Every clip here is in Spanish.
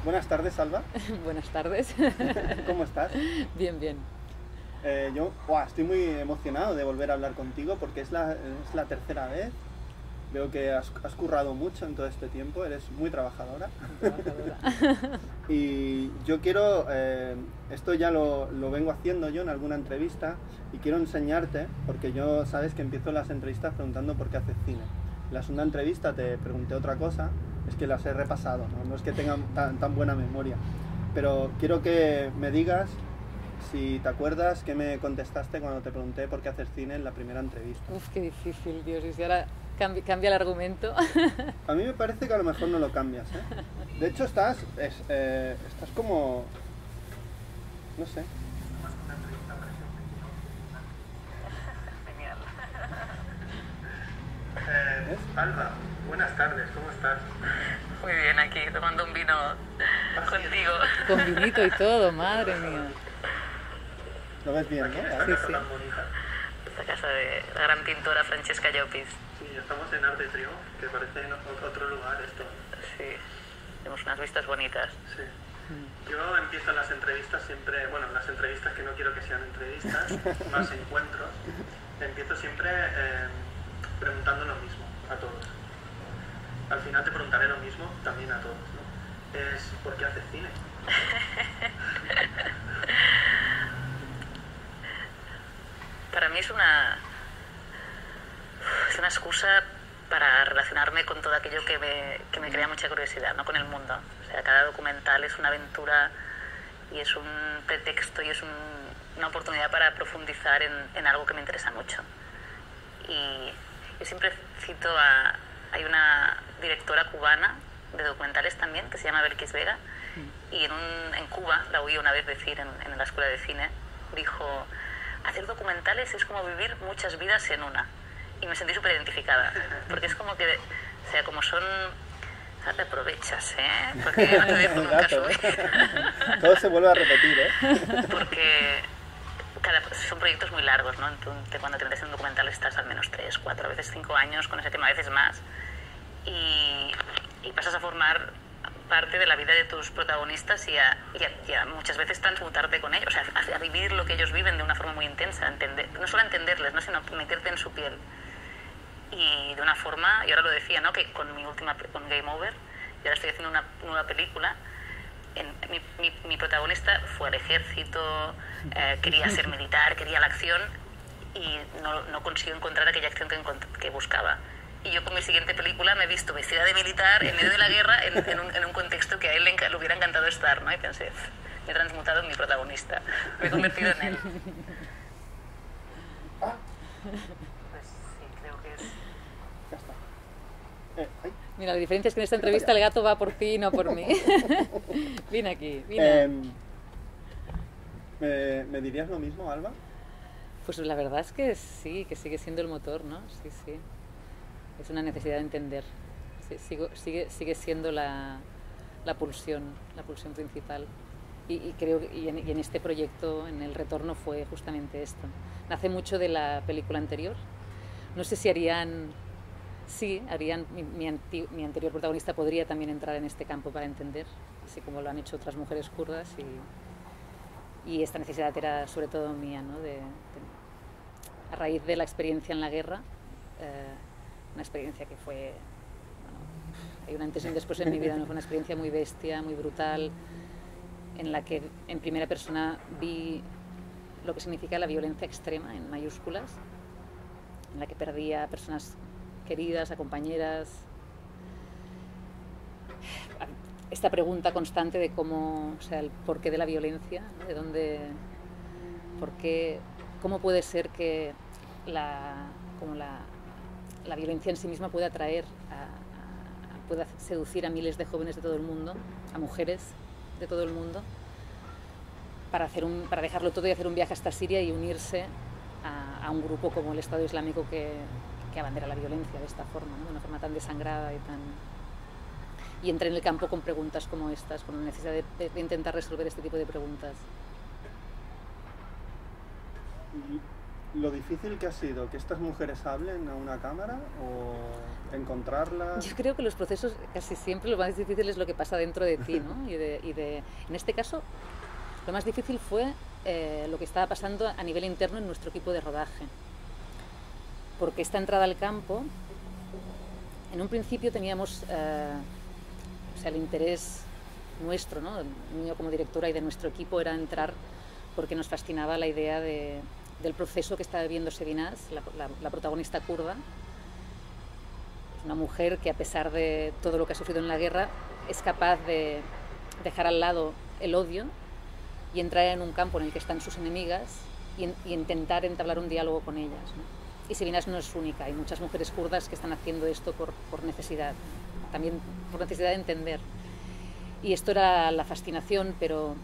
Buenas tardes, Alba. Buenas tardes. ¿Cómo estás? Bien, bien. Estoy muy emocionado de volver a hablar contigo porque es la tercera vez. Veo que has currado mucho en todo este tiempo, eres muy trabajadora. Y yo quiero, esto ya lo vengo haciendo yo en alguna entrevista y quiero enseñarte, porque yo sabes que empiezo las entrevistas preguntando por qué haces cine. En la segunda entrevista te pregunté otra cosa, es que las he repasado, no es que tengan tan buena memoria. Pero quiero que me digas si te acuerdas que me contestaste cuando te pregunté por qué haces cine en la primera entrevista. Uf, qué difícil, Dios, y si ahora cambia el argumento. A mí me parece que a lo mejor no lo cambias, ¿eh? De hecho estás como, no sé. Genial. Alba, buenas tardes, ¿cómo estás? Muy bien, aquí tomando un vino contigo. Con vinito y todo, madre mía. Lo ves bien, ¿no? Sí, sí. Esta casa de la gran pintora Francesca Llopis. Sí, estamos en Art de Triunfo, que parece otro lugar esto. Sí, tenemos unas vistas bonitas. Sí. Yo empiezo las entrevistas siempre, bueno, las entrevistas que no quiero que sean entrevistas, más encuentros, empiezo siempre preguntando lo mismo a todos. Al final te preguntaré lo mismo también a todos, ¿no? Es ¿por qué haces cine? Para mí es una excusa para relacionarme con todo aquello que me crea mucha curiosidad, ¿no? Con el mundo. O sea, cada documental es una aventura y es un pretexto y es una oportunidad para profundizar en algo que me interesa mucho. Y yo siempre cito hay una directora cubana de documentales también, que se llama Belkis Vega, y en Cuba, la oí una vez decir en la escuela de cine, dijo: hacer documentales es como vivir muchas vidas en una. Y me sentí súper identificada, porque es como que, o sea, como son... te aprovechas, ¿eh? Porque no te dejo nunca subir. Todo se vuelve a repetir, ¿eh? Porque son proyectos muy largos, ¿no? Entonces, cuando te metes en un documental estás al menos 3, 4, a veces 5 años con ese tema, a veces más. Y pasas a formar parte de la vida de tus protagonistas y a muchas veces transmutarte con ellos, o sea, a vivir lo que ellos viven de una forma muy intensa, no solo entenderles, ¿no? Sino meterte en su piel. Y de una forma, y ahora lo decía, ¿no? Que con con Game Over, y ahora estoy haciendo una nueva película, mi protagonista fue al ejército, quería ser militar, quería la acción, y no consiguió encontrar aquella acción que buscaba. Y yo con mi siguiente película me he visto vestida de militar en medio de la guerra en un contexto que a él le hubiera encantado estar, ¿no? Y pensé, me he transmutado en mi protagonista, me he convertido en él. Pues sí, creo que es... Ya está. Mira, la diferencia es que en esta entrevista el gato va por ti y no por mí. Vine aquí, vine. ¿Me dirías lo mismo, Alba? Pues la verdad es que sí, que sigue siendo el motor, ¿no? Sí, sí. Es una necesidad de entender. Sí, sigue siendo la pulsión principal. Y creo que en este proyecto, en El Retorno, fue justamente esto. Nace mucho de la película anterior. No sé si mi anterior protagonista podría también entrar en este campo para entender, así como lo han hecho otras mujeres kurdas, y esta necesidad era sobre todo mía, ¿no? A raíz de la experiencia en la guerra, una experiencia que fue, bueno, hay un antes y un después en mi vida, ¿no? Fue una experiencia muy bestia, muy brutal, en la que en primera persona vi lo que significa la violencia extrema, en mayúsculas, en la que perdí a personas queridas, a compañeras. Esta pregunta constante de cómo, o sea, el porqué de la violencia, ¿no? De dónde, cómo puede ser que la violencia en sí misma puede atraer, puede seducir a miles de jóvenes de todo el mundo, a mujeres de todo el mundo, para dejarlo todo y hacer un viaje hasta Siria y unirse a un grupo como el Estado Islámico que abandera la violencia de esta forma, ¿no? De una forma tan desangrada y entré en el campo con preguntas como estas, con la necesidad de intentar resolver este tipo de preguntas. lo difícil que ha sido que estas mujeres hablen a una cámara o encontrarlas. Yo creo que los procesos casi siempre lo más difícil es lo que pasa dentro de ti, ¿no? En este caso, lo más difícil fue lo que estaba pasando a nivel interno en nuestro equipo de rodaje. Porque esta entrada al campo, en un principio teníamos el interés nuestro, ¿no? Mío como directora y de nuestro equipo, era entrar porque nos fascinaba la idea del proceso que está viviendo Şevinaz, la protagonista kurda. Es una mujer que, a pesar de todo lo que ha sufrido en la guerra, es capaz de dejar al lado el odio y entrar en un campo en el que están sus enemigas y intentar entablar un diálogo con ellas, ¿no? Y Şevinaz no es única, hay muchas mujeres kurdas que están haciendo esto por necesidad, también por necesidad de entender. Y esto era la fascinación, pero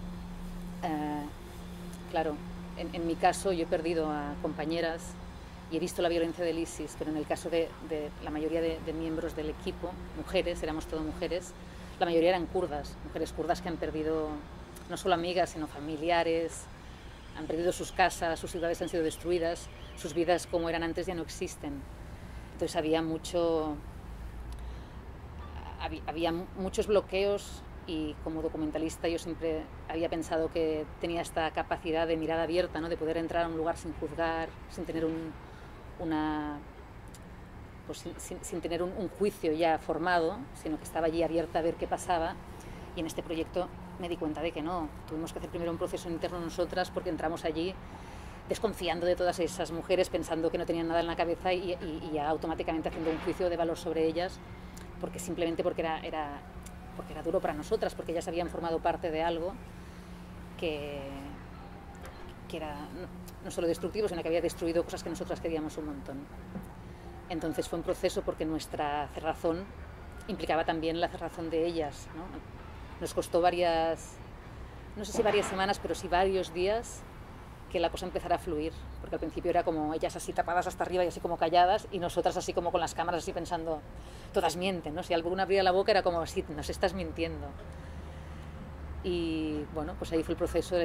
claro, en mi caso yo he perdido a compañeras y he visto la violencia del ISIS, pero en el caso de la mayoría de miembros del equipo, mujeres, éramos todo mujeres, la mayoría eran kurdas, mujeres kurdas que han perdido no solo amigas, sino familiares, han perdido sus casas, sus ciudades han sido destruidas, sus vidas como eran antes ya no existen. Entonces había muchos bloqueos y como documentalista yo siempre había pensado que tenía esta capacidad de mirada abierta, ¿no? De poder entrar a un lugar sin juzgar, sin tener sin tener un juicio ya formado, sino que estaba allí abierta a ver qué pasaba. Y en este proyecto me di cuenta de que no, tuvimos que hacer primero un proceso interno nosotras porque entramos allí desconfiando de todas esas mujeres, pensando que no tenían nada en la cabeza y ya automáticamente haciendo un juicio de valor sobre ellas, porque era duro para nosotras, porque ellas habían formado parte de algo que era no solo destructivo, sino que había destruido cosas que nosotras queríamos un montón. Entonces fue un proceso porque nuestra cerrazón implicaba también la cerrazón de ellas, ¿no? Nos costó no sé si varias semanas, pero sí varios días que la cosa empezara a fluir, porque al principio era como ellas así tapadas hasta arriba y así como calladas, y nosotras así como con las cámaras así pensando, todas mienten, ¿no? Si alguna abría la boca era como así, nos estás mintiendo. Y bueno, pues ahí fue el proceso,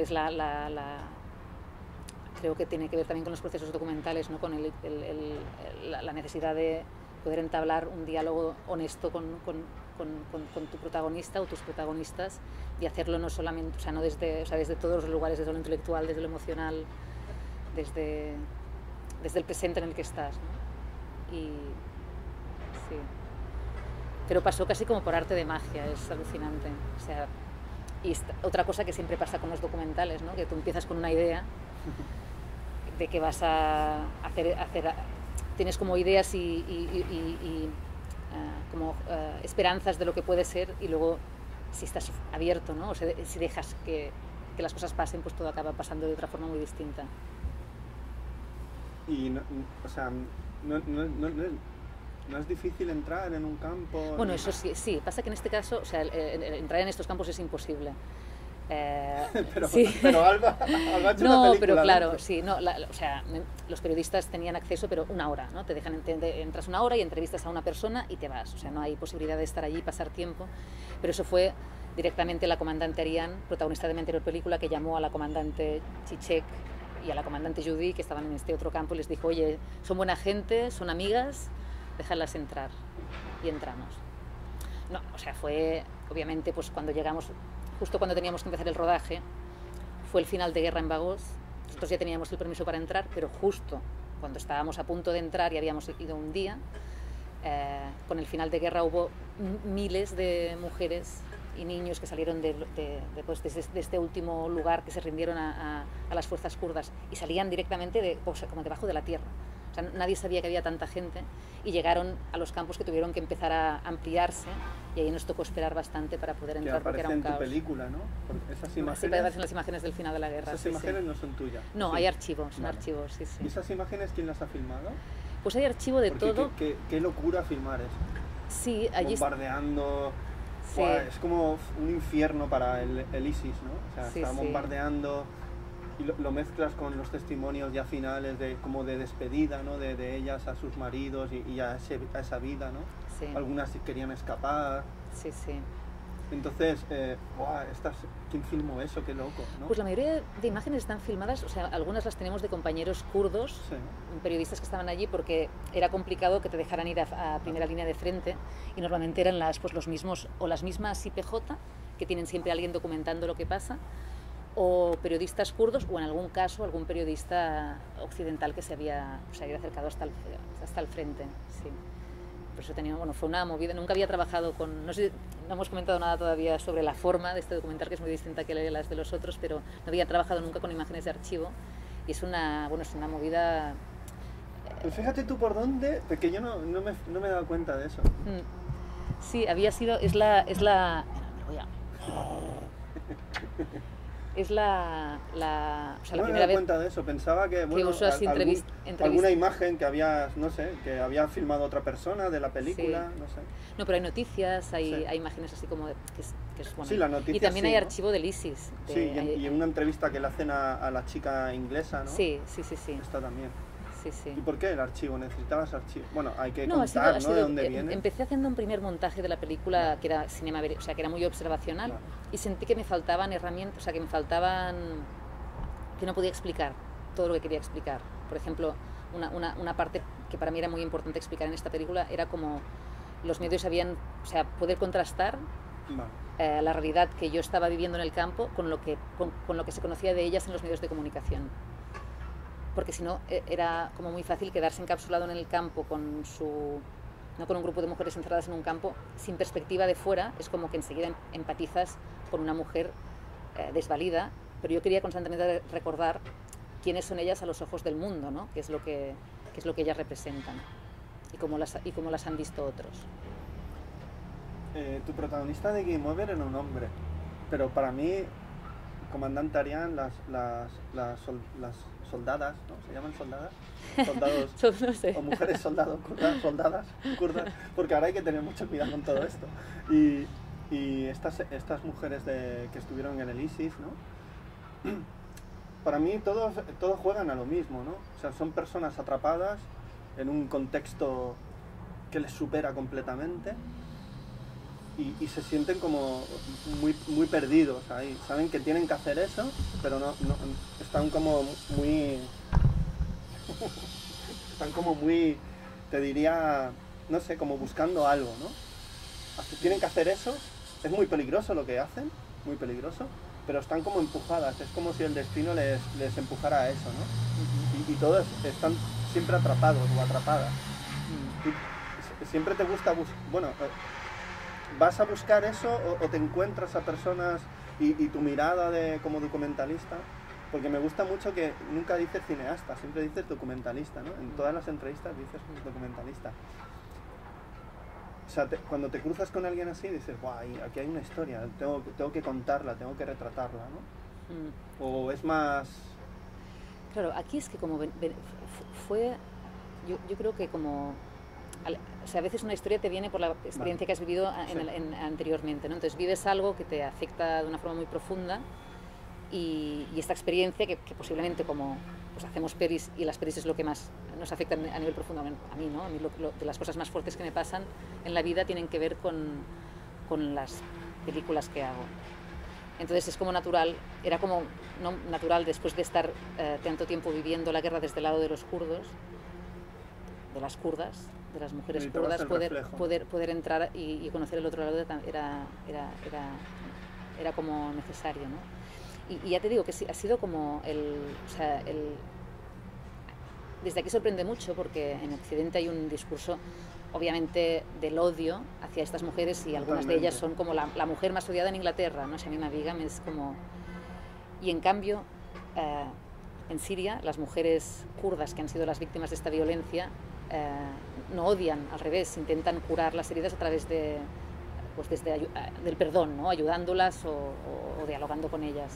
creo que tiene que ver también con los procesos documentales, ¿no? Con la necesidad de poder entablar un diálogo honesto con tu protagonista o tus protagonistas y hacerlo no solamente, desde todos los lugares, desde lo intelectual, desde lo emocional, desde el presente en el que estás, ¿no? Y sí. Pero pasó casi como por arte de magia, es alucinante. O sea, y otra cosa que siempre pasa con los documentales, ¿no? Que tú empiezas con una idea de que vas a hacer tienes como ideas y esperanzas de lo que puede ser, y luego si estás abierto, ¿no? O sea, si dejas que las cosas pasen, pues todo acaba pasando de otra forma muy distinta. Y no es difícil entrar en un campo. Bueno, eso sí, pasa que en este caso, o sea, entrar en estos campos es imposible. Pero Alba ha hecho una película. Pero claro, sí, no, los periodistas tenían acceso, pero una hora, ¿no? Te dejan, entras una hora y entrevistas a una persona y te vas, o sea, no hay posibilidad de estar allí y pasar tiempo. Pero eso fue directamente la comandante Ariane, protagonista de mi anterior película, que llamó a la comandante Chichek y a la comandante Judy, que estaban en este otro campo, y les dijo, oye, son buena gente, son amigas, déjalas entrar. Y entramos. No, o sea, fue, obviamente, pues cuando llegamos, justo cuando teníamos que empezar el rodaje, fue el final de guerra en Baghouz. Nosotros ya teníamos el permiso para entrar, pero justo cuando estábamos a punto de entrar y habíamos ido un día, con el final de guerra hubo miles de mujeres y niños que salieron desde este último lugar, que se rindieron a las fuerzas kurdas y salían directamente como debajo de la tierra. O sea, nadie sabía que había tanta gente y llegaron a los campos que tuvieron que empezar a ampliarse, y ahí nos tocó esperar bastante para poder entrar, porque era un caos. En tu película, ¿no? Porque esas imágenes, sí, aparecen las imágenes del final de la guerra. Esas imágenes no son tuyas. No, sí. Hay archivos, son archivos, sí. ¿Y esas imágenes quién las ha filmado? Pues hay archivo de todo. Qué locura filmar eso. Sí, allí bombardeando. Sí. Wow, es como un infierno para el ISIS, ¿no? O sea, está bombardeando. Y lo mezclas con los testimonios ya finales como de despedida, ¿no? De ellas a sus maridos y a esa vida, ¿no? Sí. Algunas querían escapar. Sí. Entonces, ¿quién filmó eso? Qué loco, ¿no? Pues la mayoría de imágenes están filmadas, o sea, algunas las tenemos de compañeros kurdos, Sí. periodistas que estaban allí, porque era complicado que te dejaran ir a primera línea de frente, y normalmente eran los mismos, o las mismas IPJ, que tienen siempre a alguien documentando lo que pasa, o periodistas kurdos, o en algún caso algún periodista occidental que se había acercado hasta el frente. Sí. Por eso fue una movida. Nunca había trabajado con, no hemos comentado nada todavía sobre la forma de este documental, que es muy distinta que las de los otros, pero no había trabajado nunca con imágenes de archivo, y es una movida. Pues fíjate tú por dónde, porque yo no me he dado cuenta de eso. Sí, había sido, es la No me he primera dado vez cuenta de eso, pensaba que usó así alguna imagen que había, no sé, que había filmado otra persona de la película, Sí. no sé. No, pero hay noticias, hay Sí. imágenes así como que es bueno. Sí, las noticias Y también sí, hay ¿no? archivo del ISIS. Sí, y en una entrevista que le hacen a la chica inglesa, ¿no? Sí. Está también. Sí. ¿Y por qué el archivo? ¿Necesitabas archivo? Bueno, hay que No, contar, ¿no? ¿De dónde viene? Empecé haciendo un primer montaje de la película que era cinema, o sea, que era muy observacional, Claro. y sentí que me faltaban herramientas, o sea, que no podía explicar todo lo que quería explicar. Por ejemplo, una parte que para mí era muy importante explicar en esta película era como los medios poder contrastar Vale. la realidad que yo estaba viviendo en el campo con lo que se conocía de ellas en los medios de comunicación. Porque si no, era como muy fácil quedarse encapsulado en el campo con un grupo de mujeres encerradas en un campo sin perspectiva de fuera. Es como que enseguida empatizas con una mujer desvalida, pero yo quería constantemente recordar quiénes son ellas a los ojos del mundo, ¿no? qué es lo que ellas representan y cómo las han visto otros. Tu protagonista de Game Over era un hombre, pero para mí, comandante Ariane, las soldadas, ¿no? ¿Se llaman soldadas? Soldados No sé. o mujeres soldados, soldadas, kurdas, porque ahora hay que tener mucho cuidado con todo esto. Y estas mujeres que estuvieron en el ISIS, ¿no? Para mí todos juegan a lo mismo, ¿no? O sea, son personas atrapadas en un contexto que les supera completamente y se sienten como muy perdidos ahí. Saben que tienen que hacer eso, pero no están como muy... te diría, no sé, como buscando algo, ¿no? Tienen que hacer eso, es muy peligroso lo que hacen, muy peligroso, pero están como empujadas, es como si el destino les empujara a eso, ¿no? Y todos están siempre atrapados o atrapadas. Y siempre te gusta vas a buscar eso o te encuentras a personas y tu mirada como documentalista, porque me gusta mucho que nunca dices cineasta, siempre dices documentalista, ¿no? En todas las entrevistas dices documentalista. O sea, cuando te cruzas con alguien así dices, guau, aquí hay una historia, tengo que contarla, tengo que retratarla, ¿no? O es más... Claro, aquí es que como fue, yo creo que como... O sea, a veces una historia te viene por la experiencia que has vivido anteriormente, ¿no? Entonces vives algo que te afecta de una forma muy profunda y esta experiencia que posiblemente como pues hacemos pelis y las pelis es lo que más nos afecta a nivel profundo, a mí, ¿no? A mí de las cosas más fuertes que me pasan en la vida tienen que ver con las películas que hago. Entonces es como natural, era como natural después de estar tanto tiempo viviendo la guerra desde el lado de los kurdos, de las kurdas, de las mujeres kurdas, poder entrar y conocer el otro lado era como necesario, ¿no? Y ya te digo que ha sido como desde aquí sorprende mucho porque en Occidente hay un discurso obviamente del odio hacia estas mujeres y algunas de ellas son como la mujer más odiada en Inglaterra, ¿no? Shamima Begum es como... Y en cambio, en Siria, las mujeres kurdas que han sido las víctimas de esta violencia no odian, al revés, intentan curar las heridas a través del perdón, ¿no? Ayudándolas o dialogando con ellas.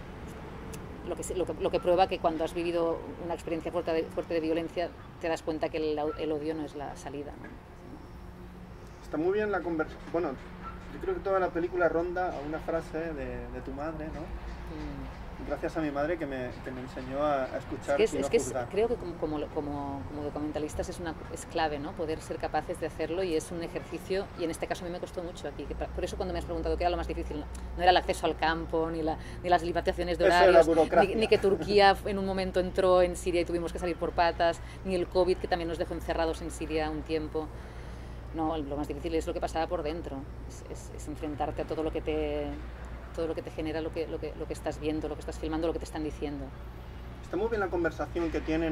Lo que prueba que cuando has vivido una experiencia fuerte de violencia te das cuenta que el odio no es la salida, ¿no? Está muy bien la conversación. Bueno, yo creo que toda la película ronda a una frase de tu madre, ¿no? gracias a mi madre que me enseñó a escuchar y no juzgar. Creo que como documentalistas es clave, ¿no? Poder ser capaces de hacerlo, y es un ejercicio, y en este caso a mí me costó mucho aquí. Por eso cuando me has preguntado qué era lo más difícil, no era el acceso al campo, ni las limitaciones de horarios, ni que Turquía en un momento entró en Siria y tuvimos que salir por patas, ni el COVID, que también nos dejó encerrados en Siria un tiempo. No, lo más difícil es lo que pasaba por dentro, es enfrentarte a todo lo que te genera lo que estás viendo, lo que estás filmando, lo que te están diciendo. Está muy bien la conversación que tienen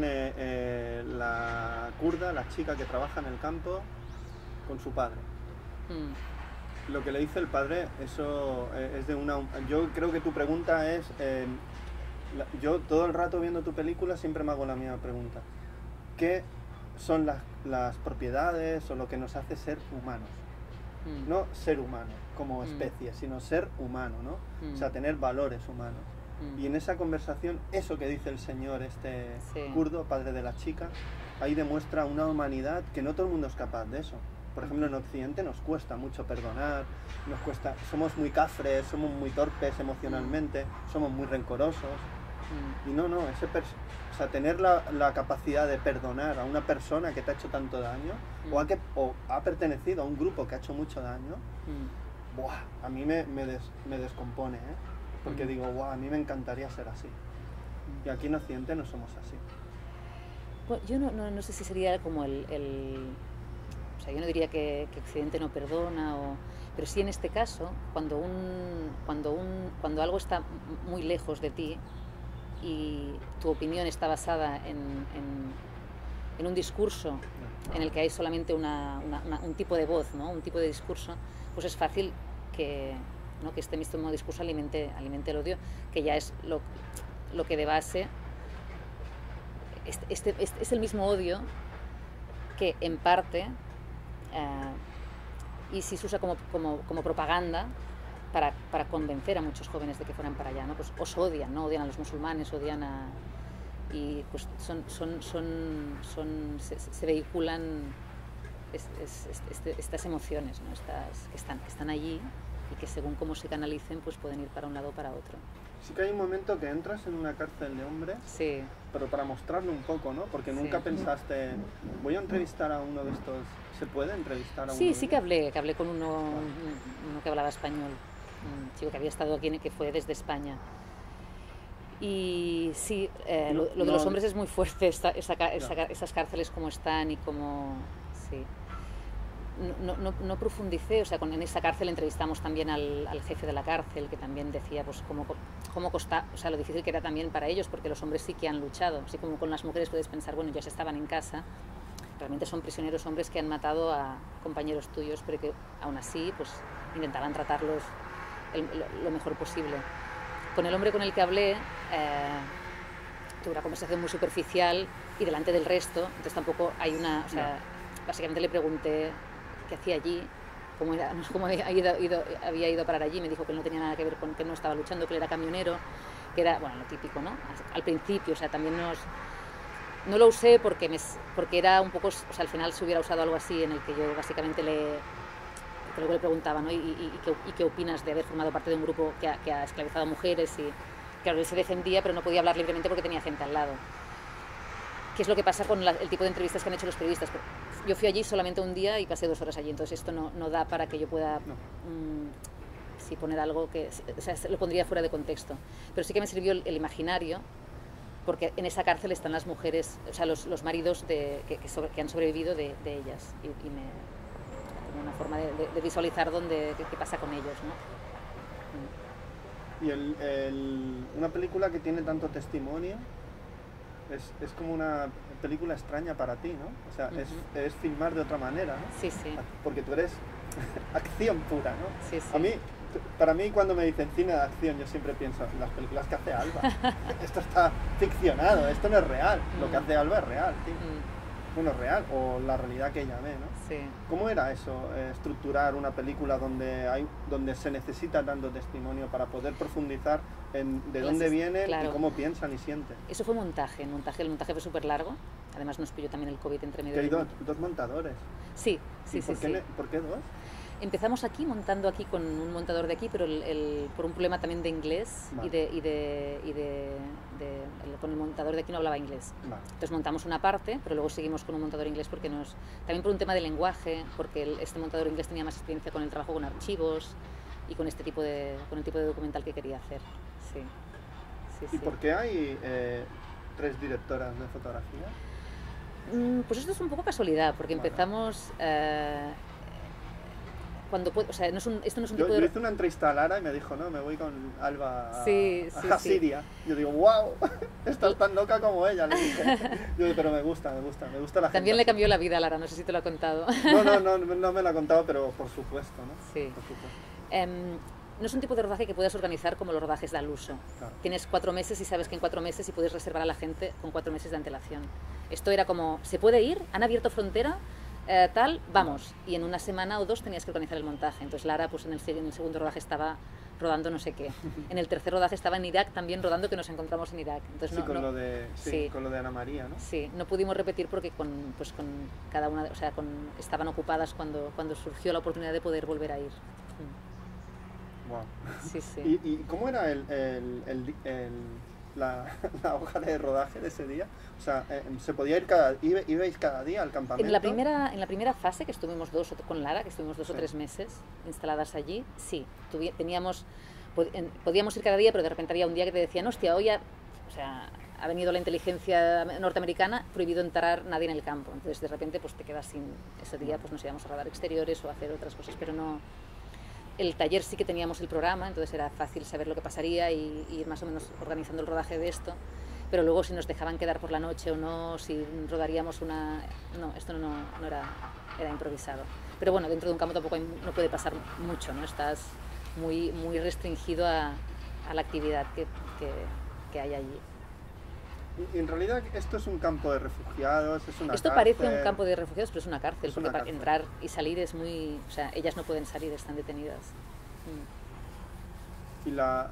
la kurda, la chica que trabaja en el campo, con su padre. Lo que le dice el padre, eso es de una... Yo creo que tu pregunta es... yo todo el rato viendo tu película siempre me hago la misma pregunta. ¿Qué son las propiedades o lo que nos hace ser humanos? No ser humano como especie, sino ser humano, ¿no? O sea, tener valores humanos. Y en esa conversación, eso que dice el señor kurdo, padre de la chica, ahí demuestra una humanidad que no todo el mundo es capaz de eso. Por ejemplo, en Occidente nos cuesta mucho perdonar, somos muy cafres, somos muy torpes emocionalmente, somos muy rencorosos. Y no, o sea, tener la capacidad de perdonar a una persona que te ha hecho tanto daño, o ha pertenecido a un grupo que ha hecho mucho daño, a mí me descompone, porque digo, a mí me encantaría ser así. Y aquí en Occidente no somos así. Bueno, yo no sé si sería como o sea, yo no diría que Occidente no perdona, pero sí en este caso, cuando algo está muy lejos de ti, y tu opinión está basada en un discurso en el que hay solamente un tipo de voz, ¿no? Un tipo de discurso, pues es fácil que este mismo discurso alimente el odio, que ya es lo que de base es el mismo odio que en parte, y si se usa como propaganda, para convencer a muchos jóvenes de que fueran para allá, ¿no? Pues os odian, ¿no? Odian a los musulmanes, y pues se vehiculan estas emociones, ¿no? que están allí, y que según cómo se canalicen, pues pueden ir para un lado o para otro. Sí que hay un momento que entras en una cárcel de hombres, sí, pero para mostrarlo un poco, ¿no? Porque nunca pensaste, voy a entrevistar a uno de estos. ¿Se puede entrevistar a uno? Sí, que hablé con uno que hablaba español, un chico que había estado aquí, que fue desde España. Y sí, lo de los hombres es muy fuerte, esas cárceles como están y como... Sí. No profundicé, o sea, en esa cárcel entrevistamos también al jefe de la cárcel, que también decía pues cómo costaba, o sea, lo difícil que era también para ellos, porque los hombres sí que han luchado, así como con las mujeres puedes pensar, bueno, ya se estaban en casa, realmente son prisioneros hombres que han matado a compañeros tuyos, pero que aún así pues intentaban tratarlos lo mejor posible. Con el hombre con el que hablé, tuve una conversación muy superficial y delante del resto, entonces tampoco hay o sea, básicamente le pregunté qué hacía allí, cómo había ido a parar allí. Me dijo que no tenía nada que ver con que no estaba luchando, que él era camionero, que era, bueno, lo típico, ¿no? Al principio, o sea, también no lo usé porque era un poco, o sea, al final se hubiera usado algo así en el que yo básicamente luego le preguntaba, ¿no? ¿Y qué opinas de haber formado parte de un grupo que ha esclavizado a mujeres? Y claro, él se defendía, pero no podía hablar libremente porque tenía gente al lado. ¿Qué es lo que pasa con el tipo de entrevistas que han hecho los periodistas? Yo fui allí solamente un día y pasé 2 horas allí, entonces esto no da para que yo pueda poner algo que... O sea, lo pondría fuera de contexto. Pero sí que me sirvió el imaginario, porque en esa cárcel están las mujeres, o sea, los maridos que han sobrevivido de ellas. Y una forma de visualizar qué pasa con ellos, ¿no? Y una película que tiene tanto testimonio es como una película extraña para ti, ¿no? O sea, es filmar de otra manera, ¿no? Sí, sí. Porque tú eres acción pura, ¿no? Sí, sí. Para mí, cuando me dicen cine de acción, yo siempre pienso en las películas que hace Alba. Esto está ficcionado, esto no es real. Lo que hace Alba es real, tío. Bueno, real, o la realidad que ella ve, ¿no? Sí. ¿Cómo era eso, estructurar una película donde se necesita tanto testimonio para poder profundizar en de dónde vienen, claro, y cómo piensan y sienten? Eso fue montaje. El montaje fue súper largo. Además nos pilló también el COVID entre medio. Que hay dos montadores. Sí. ¿Por qué 2? Empezamos aquí, montando aquí con un montador de aquí, pero por un problema también de inglés Vale. con el montador de aquí no hablaba inglés. Vale. Entonces montamos una parte, pero luego seguimos con un montador inglés porque también por un tema de lenguaje, porque este montador inglés tenía más experiencia con el trabajo con archivos y con el tipo de documental que quería hacer. Sí. ¿Y por qué hay 3 directoras de fotografía? Pues esto es un poco casualidad, porque empezamos... esto no es un tipo de... Yo hice una entrevista a Lara y me dijo, no, me voy con Alba a Siria. Yo digo, wow, estás tan loca como ella, le dije. Yo digo, pero me gusta la gente. También le cambió la vida a Lara, no sé si te lo ha contado. No me lo ha contado, pero por supuesto, ¿no? Sí. Por supuesto. No es un tipo de rodaje que puedas organizar como los rodajes de al uso. Claro. Tienes 4 meses y sabes que en 4 meses y puedes reservar a la gente con 4 meses de antelación. Esto era como, ¿se puede ir? ¿Han abierto frontera? Vamos. Y en una semana o 2 tenías que organizar el montaje. Entonces Lara, pues en el segundo rodaje estaba rodando no sé qué. En el tercer rodaje estaba en Irak también rodando, que nos encontramos en Irak. Entonces, con lo de Ana María, ¿no? Sí, no pudimos repetir porque con cada una, estaban ocupadas cuando surgió la oportunidad de poder volver a ir. Wow. Sí. ¿Y cómo era la hoja de rodaje de ese día? O sea, ¿se podía ir ibais cada día al campamento? En la primera fase, que estuvimos con Lara, que estuvimos 2 o 3 meses instaladas allí, sí, podíamos ir cada día, pero de repente había un día que te decían, hostia, hoy ha venido la inteligencia norteamericana, prohibido entrar nadie en el campo. Entonces de repente pues te quedas sin ese día, pues nos íbamos a rodar exteriores o a hacer otras cosas, pero no... El taller sí que teníamos el programa, entonces era fácil saber lo que pasaría y ir más o menos organizando el rodaje de esto, pero luego si nos dejaban quedar por la noche o no, si rodaríamos una... No, esto no era improvisado. Pero bueno, dentro de un campo tampoco no puede pasar mucho, ¿no? Estás muy, muy restringido a la actividad que hay allí. Y en realidad esto es un campo de refugiados, es una Esto cárcel. parece un campo de refugiados, pero es una cárcel, porque para cárcel. entrar y salir es muy... O sea, ellas no pueden salir, están detenidas. Y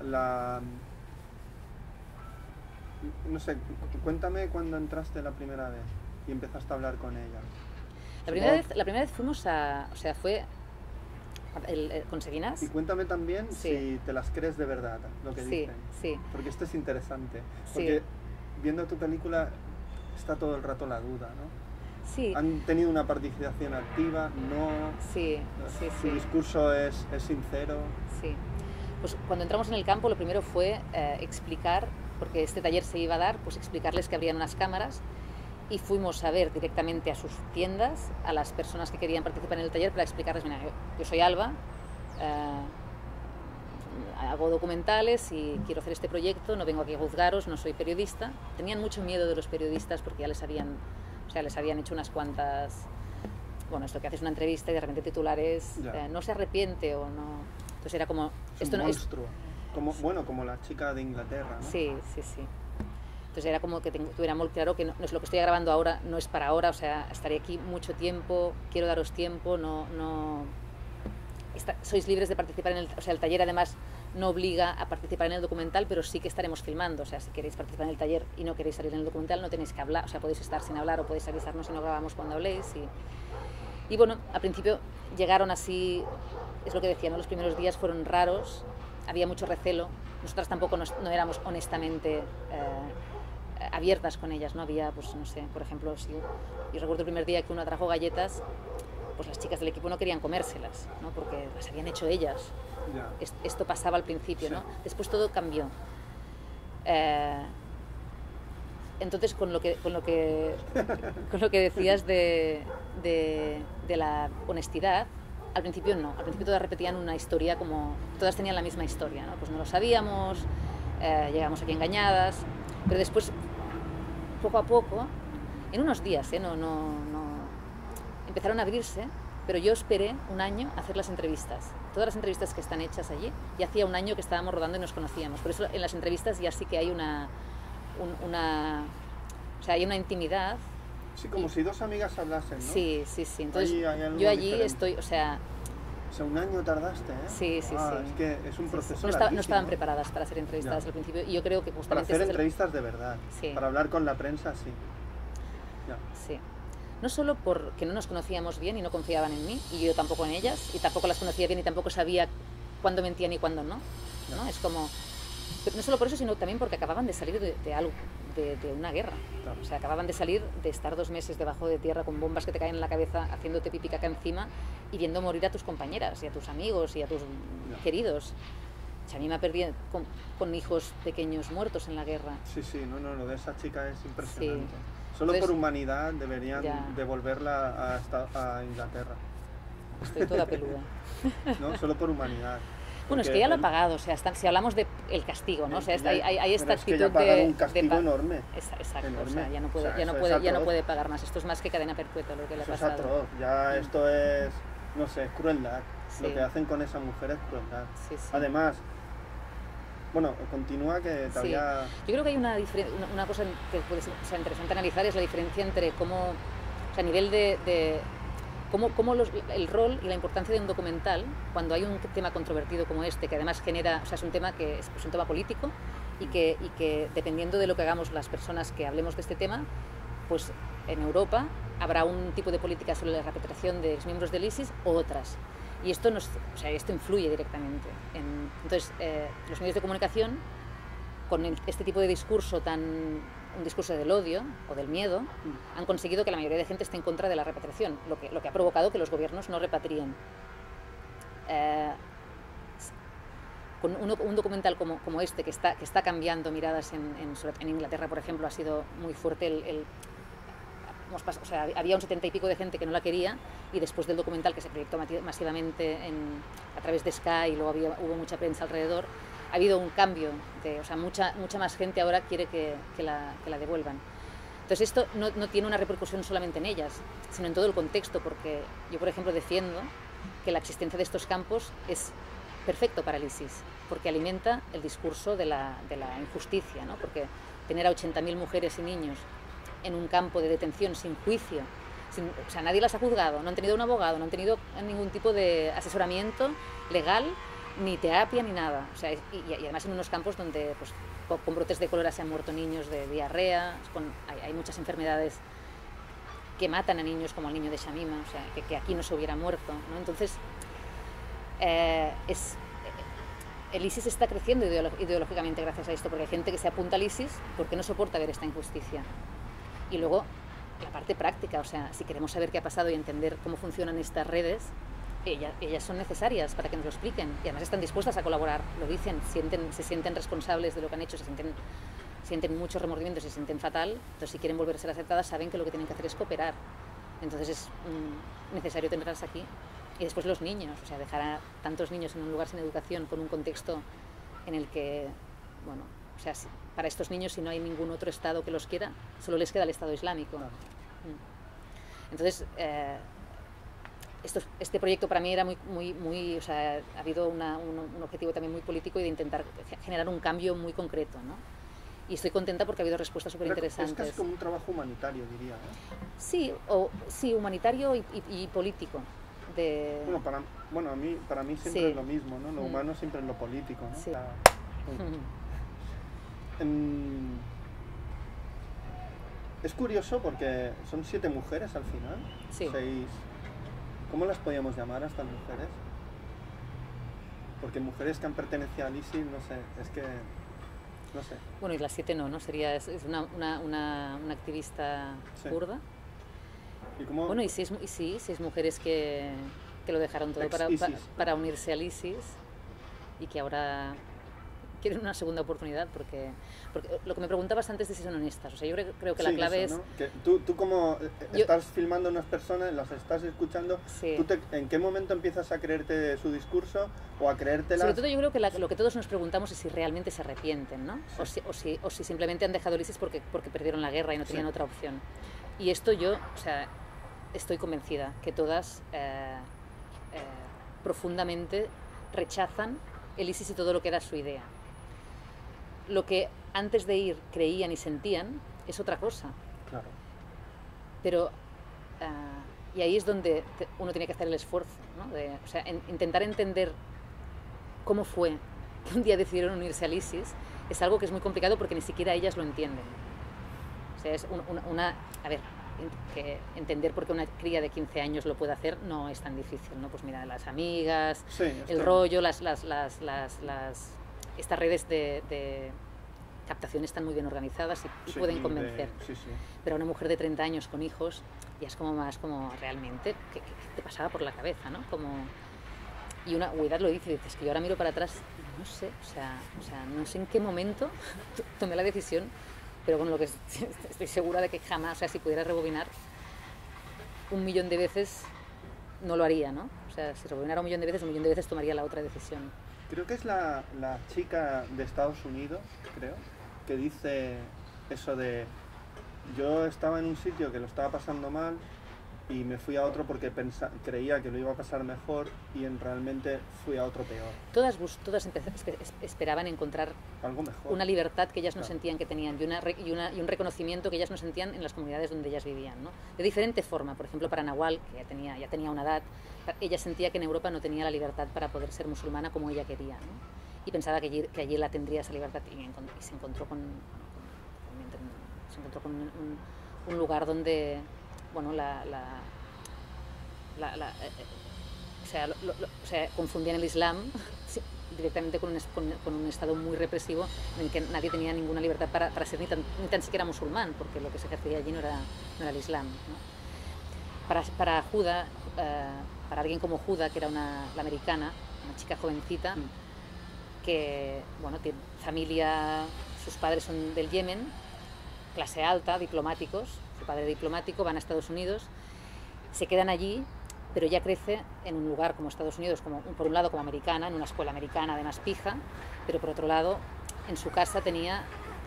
no sé, cuéntame cuándo entraste la primera vez y empezaste a hablar con ella. La primera vez fuimos fue con Seguinas. Y cuéntame también si te las crees de verdad, lo que dicen. Sí. Porque esto es interesante. Porque viendo tu película está todo el rato la duda, ¿no? Sí. ¿Han tenido una participación activa? ¿No? Sí. ¿Su discurso es sincero? Sí. Pues cuando entramos en el campo lo primero fue explicar, porque este taller se iba a dar, pues explicarles que habrían unas cámaras y fuimos a ver directamente a sus tiendas, a las personas que querían participar en el taller para explicarles, mira, yo soy Alba, hago documentales y quiero hacer este proyecto, no vengo aquí a juzgaros, no soy periodista. Tenían mucho miedo de los periodistas porque ya les habían hecho unas cuantas, bueno, esto que haces una entrevista y de repente titulares, no se arrepiente o no. Entonces era como... Es un monstruo, como la chica de Inglaterra, ¿no? Sí. Entonces era como que tuviera muy claro que no es lo que estoy grabando ahora, no es para ahora, o sea, estaré aquí mucho tiempo, quiero daros tiempo, sois libres de participar en el taller además no obliga a participar en el documental, pero sí que estaremos filmando, o sea, si queréis participar en el taller y no queréis salir en el documental, no tenéis que hablar, o sea, podéis estar sin hablar o podéis avisarnos si no grabamos cuando habléis. Y bueno, al principio llegaron así, es lo que decía, ¿no? Los primeros días fueron raros, había mucho recelo, nosotras tampoco no éramos honestamente abiertas con ellas, ¿no? Había, pues no sé, por ejemplo, yo recuerdo el primer día que uno trajo galletas, pues las chicas del equipo no querían comérselas, ¿no? Porque las habían hecho ellas. Esto pasaba al principio, ¿no? Después todo cambió. Entonces, con lo que decías de la honestidad, al principio no. Al principio todas repetían una historia como... Todas tenían la misma historia, ¿no? Pues no lo sabíamos, llegamos aquí engañadas, pero después, poco a poco, en unos días, empezaron a abrirse, pero yo esperé un año a hacer las entrevistas. Todas las entrevistas que están hechas allí, ya hacía un año que estábamos rodando y nos conocíamos. Por eso en las entrevistas ya sí que hay hay una intimidad. Sí, como si dos amigas hablasen, ¿no? Sí. Entonces yo allí diferente. estoy, un año tardaste, ¿eh? Sí. Es que es un proceso no estaban preparadas para ser entrevistadas al principio y yo creo que justamente... Para hacer entrevistas de verdad, Sí. para hablar con la prensa, sí. Sí. no solo porque no nos conocíamos bien y no confiaban en mí, y yo tampoco en ellas, y tampoco las conocía bien y tampoco sabía cuándo mentían y cuándo no, ¿no? Es como, no solo por eso, sino también porque acababan de salir de algo, de una guerra. Claro. O sea, acababan de salir de estar 2 meses debajo de tierra con bombas que te caen en la cabeza, haciéndote pipí caca encima y viendo morir a tus compañeras y a tus amigos y a tus queridos. O sea, a mí me ha perdido con hijos pequeños muertos en la guerra. Sí, sí, no, lo de esa chica es impresionante. Sí. Solo Entonces, por humanidad deberían ya. devolverla a Inglaterra. Estoy toda peluda. ¿No? Solo por humanidad. Bueno, es que ya lo ha pagado, o sea, si hablamos del castigo, ¿no? O sea, hay esta pero es que actitud ya ha pagado un castigo enorme. Exacto, enorme. o sea, ya no puede, O sea, ya no eso puede, es ya no atroz. puede pagar más. Esto es más que cadena perpetua lo que le ha Eso es pasado. atroz. Ya esto es, no sé, es crueldad. Sí. Lo que hacen con esa mujer es crueldad. Sí, sí. Además, bueno, continúa que Sí. todavía... Yo creo que hay una cosa que puede ser interesante analizar, es la diferencia entre cómo, o sea, a nivel de cómo el rol y la importancia de un documental, cuando hay un tema controvertido como este, que además genera, o sea, es un tema que es un tema político y que dependiendo de lo que hagamos las personas que hablemos de este tema, pues en Europa habrá un tipo de política sobre la repatriación de exmiembros del ISIS o otras. Y esto, esto influye directamente. Entonces, los medios de comunicación, con este tipo de discurso un discurso del odio o del miedo, han conseguido que la mayoría de gente esté en contra de la repatriación, lo que ha provocado que los gobiernos no repatrien. Con un documental como este, que está cambiando miradas en Inglaterra, por ejemplo, ha sido muy fuerte o sea, había un 70 y pico de gente que no la quería, y después del documental, que se proyectó masivamente a través de Sky, y luego hubo mucha prensa alrededor, ha habido un cambio, o sea, mucha más gente ahora quiere que la devuelvan. Entonces esto no tiene una repercusión solamente en ellas, sino en todo el contexto, porque yo, por ejemplo, defiendo que la existencia de estos campos es perfecto para el ISIS, porque alimenta el discurso de la injusticia, ¿no? Porque tener a 80.000 mujeres y niños en un campo de detención sin juicio, o sea, nadie las ha juzgado, no han tenido un abogado, no han tenido ningún tipo de asesoramiento legal, ni terapia, ni nada. O sea, y además en unos campos donde pues, con brotes de cólera se han muerto niños de diarrea, hay muchas enfermedades que matan a niños, como el niño de Shamima, o sea, que aquí no se hubiera muerto, ¿no? Entonces, el ISIS está creciendo ideológicamente gracias a esto, porque hay gente que se apunta al ISIS porque no soporta ver esta injusticia. Y luego, la parte práctica, o sea, si queremos saber qué ha pasado y entender cómo funcionan estas redes, ellas son necesarias para que nos lo expliquen, y además están dispuestas a colaborar, lo dicen, se sienten responsables de lo que han hecho, sienten muchos remordimientos, se sienten fatal, entonces si quieren volver a ser aceptadas saben que lo que tienen que hacer es cooperar. Entonces es necesario tenerlas aquí. Y después los niños, o sea, dejar a tantos niños en un lugar sin educación, con un contexto en el que, bueno, o sea, para estos niños, si no hay ningún otro Estado que los quiera, solo les queda el Estado Islámico. Entonces, este proyecto para mí era muy, o sea, ha habido un objetivo también muy político y de intentar generar un cambio muy concreto, ¿no? Y estoy contenta porque ha habido respuestas súper interesantes. Es casi como un trabajo humanitario, diría, ¿eh? Sí, humanitario y político. Bueno, para mí siempre Sí. es lo mismo, ¿no? Lo humano siempre es lo político, ¿no? Sí. Es curioso porque son 7 mujeres al final. Sí. 6. ¿Cómo las podíamos llamar a estas mujeres? Porque mujeres que han pertenecido al ISIS, no sé, es que... no sé. Bueno, y las 7 no, sería es una activista Sí. kurda. ¿Y cómo? Bueno, y seis mujeres que lo dejaron todo Ex-ISIS. para unirse al ISIS y que ahora quieren una segunda oportunidad, porque lo que me preguntabas antes de si son honestas, o sea, yo creo que la Sí, clave eso, es... ¿no? Que tú como estás filmando a unas personas, las estás escuchando, Sí. ¿en qué momento empiezas a creerte su discurso o a creértelas? Sobre todo yo creo que lo que todos nos preguntamos es si realmente se arrepienten, ¿no? Sí. O si simplemente han dejado el ISIS porque perdieron la guerra y no tenían Sí. otra opción. Y esto yo, o sea, estoy convencida que todas profundamente rechazan el ISIS y todo lo que era su idea. Lo que antes de ir creían y sentían es otra cosa. Claro. Pero, y ahí es donde uno tiene que hacer el esfuerzo, ¿no? O sea, intentar entender cómo fue que un día decidieron unirse al ISIS es algo que es muy complicado porque ni siquiera ellas lo entienden. O sea, es a ver, que entender por qué una cría de 15 años lo puede hacer no es tan difícil, ¿no? Pues mira, las amigas, Sí, el rollo, estas redes de captación están muy bien organizadas y sí, pueden convencer. Sí, sí. Pero a una mujer de 30 años con hijos ya es como más como realmente, ¿qué te pasaba por la cabeza, ¿no? Como... Y una Huidad lo dice, dices que yo ahora miro para atrás, no sé, o sea, no sé en qué momento tomé la decisión, pero con lo que estoy segura de que jamás, o sea, si pudiera rebobinar 1.000.000 de veces, no lo haría, ¿no? O sea, si rebobinara 1.000.000 de veces, 1.000.000 de veces tomaría la otra decisión. Creo que es la chica de Estados Unidos, creo, que dice eso de: yo estaba en un sitio que lo estaba pasando mal y me fui a otro porque creía que lo iba a pasar mejor y realmente fui a otro peor. Todas esperaban encontrar Algo mejor. una libertad que ellas no Claro. sentían que tenían y un reconocimiento que ellas no sentían en las comunidades donde ellas vivían, ¿no? De diferente forma. Por ejemplo, para Nawal, que ya tenía una edad, ella sentía que en Europa no tenía la libertad para poder ser musulmana como ella quería, ¿no? Y pensaba que allí la tendría esa libertad y se encontró con un lugar donde, bueno, o sea, confundían el Islam directamente con un estado muy represivo en el que nadie tenía ninguna libertad para ser ni tan siquiera musulmán, porque lo que se ejercía allí no era el Islam, ¿no? Para Huda, para alguien como Huda, que era la americana, una chica jovencita, que, bueno, tiene familia, sus padres son del Yemen, clase alta, diplomáticos, su padre diplomático, van a Estados Unidos, se quedan allí, pero ella crece en un lugar como Estados Unidos, por un lado como americana, en una escuela americana además pija, pero por otro lado en su casa tenía,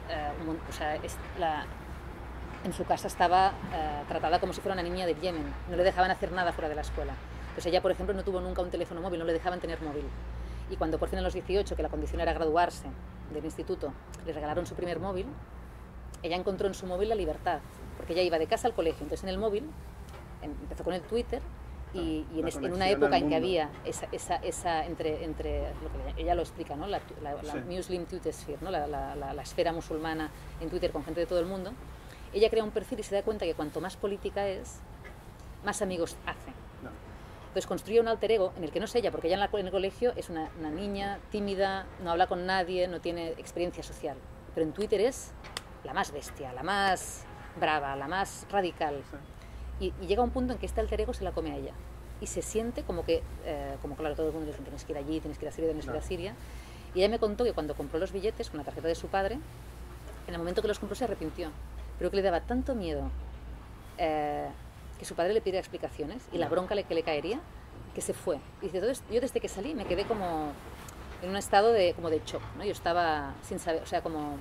en su casa estaba tratada como si fuera una niña del Yemen, no le dejaban hacer nada fuera de la escuela. Entonces ella, por ejemplo, no tuvo nunca un teléfono móvil, no le dejaban tener móvil. Y cuando por fin a los 18, que la condición era graduarse del instituto, le regalaron su primer móvil, ella encontró en su móvil la libertad, porque ella iba de casa al colegio, entonces en el móvil empezó con el Twitter y en una época en que había esa entre lo que ella lo explica, ¿no? la Sí. Muslim Twitter Sphere, ¿no? la esfera musulmana en Twitter con gente de todo el mundo. Ella crea un perfil y se da cuenta que cuanto más política es, más amigos hace. No. Entonces construye un alter ego en el que no es ella, porque ella en el colegio es una niña tímida, no habla con nadie, no tiene experiencia social, pero en Twitter es la más bestia, la más brava, la más radical. Sí. Y llega un punto en que este alter ego se la come a ella. Y se siente como que, claro, todo el mundo dice: tienes que ir allí, tienes que ir a Siria, tienes que ir a Siria. Y ella me contó que cuando compró los billetes con la tarjeta de su padre, en el momento que los compró se arrepintió. Pero que le daba tanto miedo que su padre le pidiera explicaciones y la bronca que le caería, que se fue. Y dice: entonces, yo desde que salí me quedé como en un estado como de shock, ¿no? Yo estaba sin saber, o sea, como...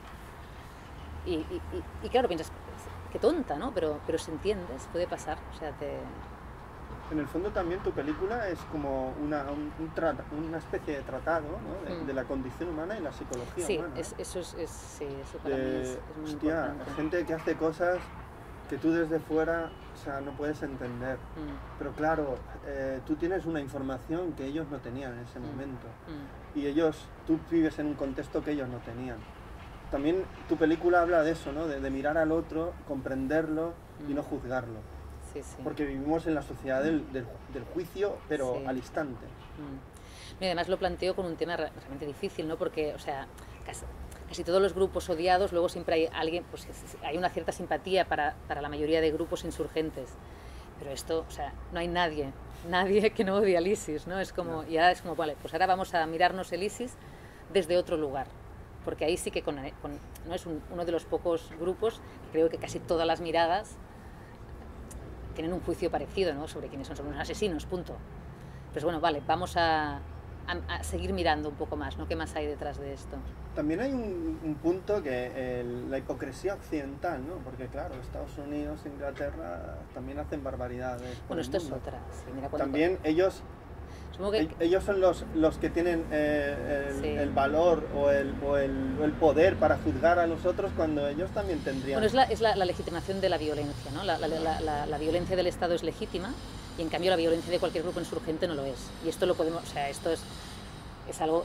Y claro, piensas, qué tonta, ¿no? Pero si entiendes, puede pasar. O sea, En el fondo también tu película es como una especie de tratado, ¿no? de la condición humana y la psicología sí, humana. Eso para mí es muy importante. Gente que hace cosas que tú desde fuera, o sea, no puedes entender. Pero claro, tú tienes una información que ellos no tenían en ese momento. Y tú vives en un contexto que ellos no tenían. También tu película habla de eso, ¿no? De mirar al otro, comprenderlo y no juzgarlo. Sí, sí. Porque vivimos en la sociedad del juicio, pero Sí. al instante. Y además lo planteo con un tema realmente difícil, ¿no? Porque, o sea, casi todos los grupos odiados, luego siempre hay alguien, pues hay una cierta simpatía para la mayoría de grupos insurgentes. Pero esto, o sea, no hay nadie que no odie al ISIS, ¿no? Es como, ya es como, vale, pues ahora vamos a mirarnos el ISIS desde otro lugar. Porque ahí sí que no es uno de los pocos grupos que creo que casi todas las miradas tienen un juicio parecido, ¿no? Sobre quiénes son unos asesinos, punto. Pues bueno, vale, vamos a seguir mirando un poco más, ¿no? ¿Qué más hay detrás de esto? También hay un punto que la hipocresía occidental, ¿no? Porque claro, Estados Unidos, Inglaterra también hacen barbaridades. Bueno, esto es otra. Sí, mira, también ellos son los que tienen el valor o el poder para juzgar a los otros cuando ellos también tendrían... Bueno, es la legitimación de la violencia, ¿no? La violencia del Estado es legítima y en cambio la violencia de cualquier grupo insurgente no lo es. Y esto lo podemos, o sea, esto es algo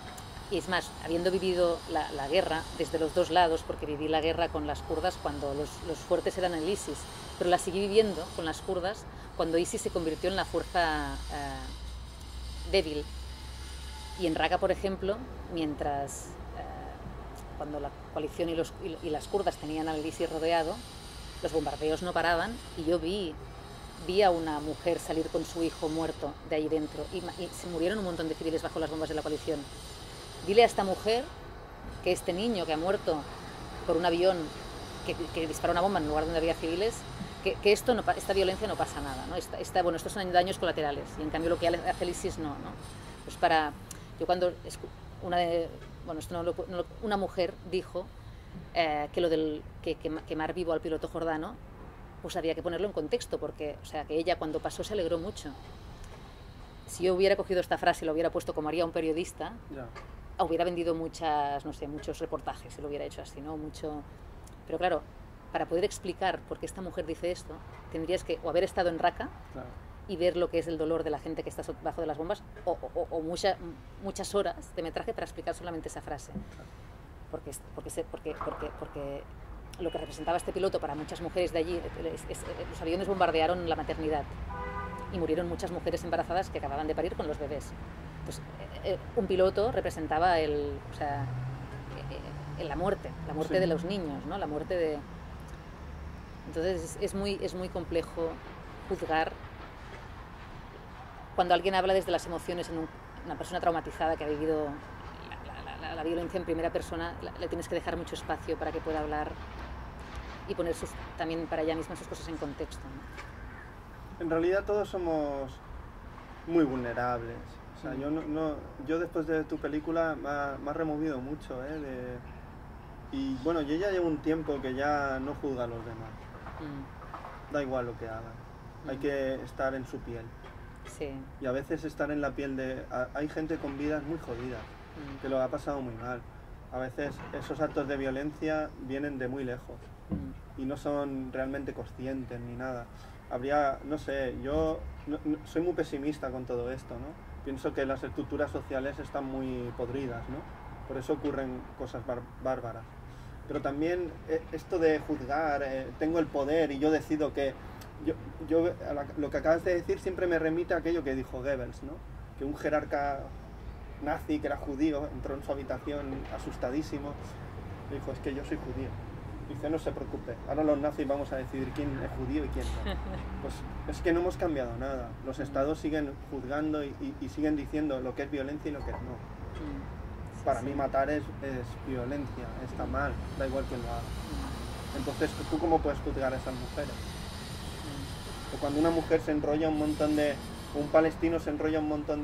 Y es más, habiendo vivido la guerra desde los dos lados, porque viví la guerra con las kurdas cuando los fuertes eran el ISIS, pero la seguí viviendo con las kurdas cuando ISIS se convirtió en la fuerza débil. Y en Raqqa, por ejemplo, mientras cuando la coalición y las kurdas tenían al ISIS rodeado, los bombardeos no paraban y yo vi a una mujer salir con su hijo muerto de ahí dentro y se murieron un montón de civiles bajo las bombas de la coalición. Dile a esta mujer que este niño que ha muerto por un avión que disparó una bomba en un lugar donde había civiles, que esta violencia no pasa nada, ¿no? Estos son daños colaterales y en cambio lo que hace el ISIS no. Pues yo cuando una mujer dijo que lo del quemar vivo al piloto jordano, pues había que ponerlo en contexto, porque que ella cuando pasó se alegró mucho. Si yo hubiera cogido esta frase y lo hubiera puesto como haría un periodista, hubiera vendido muchos reportajes, si lo hubiera hecho así, ¿no? Pero claro, para poder explicar por qué esta mujer dice esto, tendrías que o haber estado en Raqqa y ver lo que es el dolor de la gente que está bajo de las bombas, o muchas horas de metraje para explicar solamente esa frase. Porque lo que representaba este piloto para muchas mujeres de allí, los aviones bombardearon la maternidad y murieron muchas mujeres embarazadas que acababan de parir con los bebés. Pues un piloto representaba la muerte de los niños, ¿no? La muerte de... Entonces es muy complejo juzgar cuando alguien habla desde las emociones en una persona traumatizada que ha vivido la violencia en primera persona. Le tienes que dejar mucho espacio para que pueda hablar y poner también para ella misma sus cosas en contexto, ¿no? En realidad todos somos muy vulnerables. O sea, yo después de tu película me ha removido mucho, y bueno, yo ya llevo un tiempo que ya no juzgo a los demás. Da igual lo que hagan. Hay que estar en su piel. Sí. Y a veces estar en la piel hay gente con vidas muy jodidas, que lo ha pasado muy mal. A veces esos actos de violencia vienen de muy lejos y no son realmente conscientes ni nada. No sé, yo soy muy pesimista con todo esto, ¿no? Pienso que las estructuras sociales están muy podridas, ¿no? Por eso ocurren cosas bárbaras. Pero también esto de juzgar, tengo el poder y yo decido que... lo que acabas de decir siempre me remite a aquello que dijo Goebbels, ¿no? Que un jerarca nazi que era judío entró en su habitación asustadísimo y dijo: es que yo soy judío. Dice: no se preocupe, ahora los nazis vamos a decidir quién es judío y quién no. Pues es que no hemos cambiado nada. Los estados siguen juzgando y siguen diciendo lo que es violencia y lo que es no. Para mí matar es violencia, está mal, da igual quién lo haga. Entonces, ¿tú cómo puedes juzgar a esas mujeres? O cuando una mujer se enrolla un palestino se enrolla un montón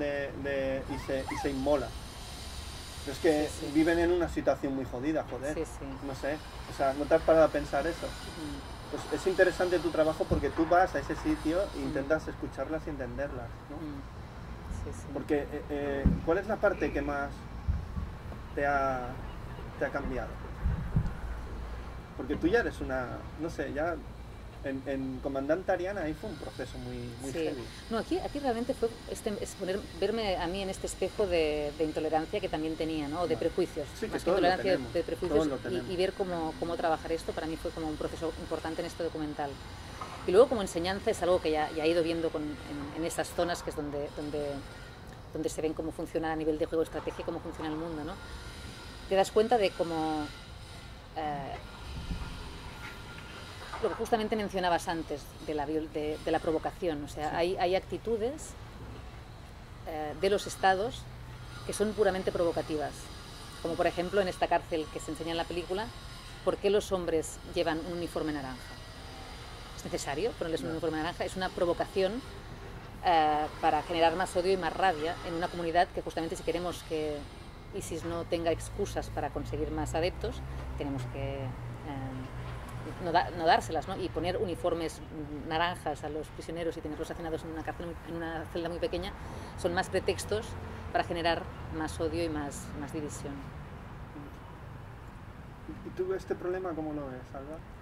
y se inmola. Es que viven en una situación muy jodida, joder. No sé, o sea, ¿no te has parado a pensar eso? Pues es interesante tu trabajo porque tú vas a ese sitio e intentas escucharlas y entenderlas, ¿no? Porque, ¿cuál es la parte que más te ha cambiado? Porque tú ya eres no sé, ya en Comandante Ariana ahí fue un proceso muy heavy. No, aquí realmente fue verme a mí en este espejo de intolerancia que también tenía, ¿no? O de prejuicios, sí, más que intolerancia, de prejuicios, y ver cómo trabajar esto para mí fue como un proceso importante en este documental. Y luego como enseñanza es algo que ya he ido viendo en esas zonas, que es donde se ven cómo funciona a nivel de juego, estrategia, cómo funciona el mundo, ¿no? Te das cuenta de cómo... lo que justamente mencionabas antes de la provocación, o sea, hay actitudes de los estados que son puramente provocativas, como por ejemplo en esta cárcel que se enseña en la película, ¿por qué los hombres llevan un uniforme naranja? ¿Es necesario ponerles un uniforme naranja? Es una provocación para generar más odio y más rabia en una comunidad que justamente, si queremos que ISIS no tenga excusas para conseguir más adeptos, tenemos que no dárselas, ¿no? Y poner uniformes naranjas a los prisioneros y tenerlos hacinados en una celda muy pequeña son más pretextos para generar más odio y más división. ¿Y tú este problema cómo lo ves, Alba?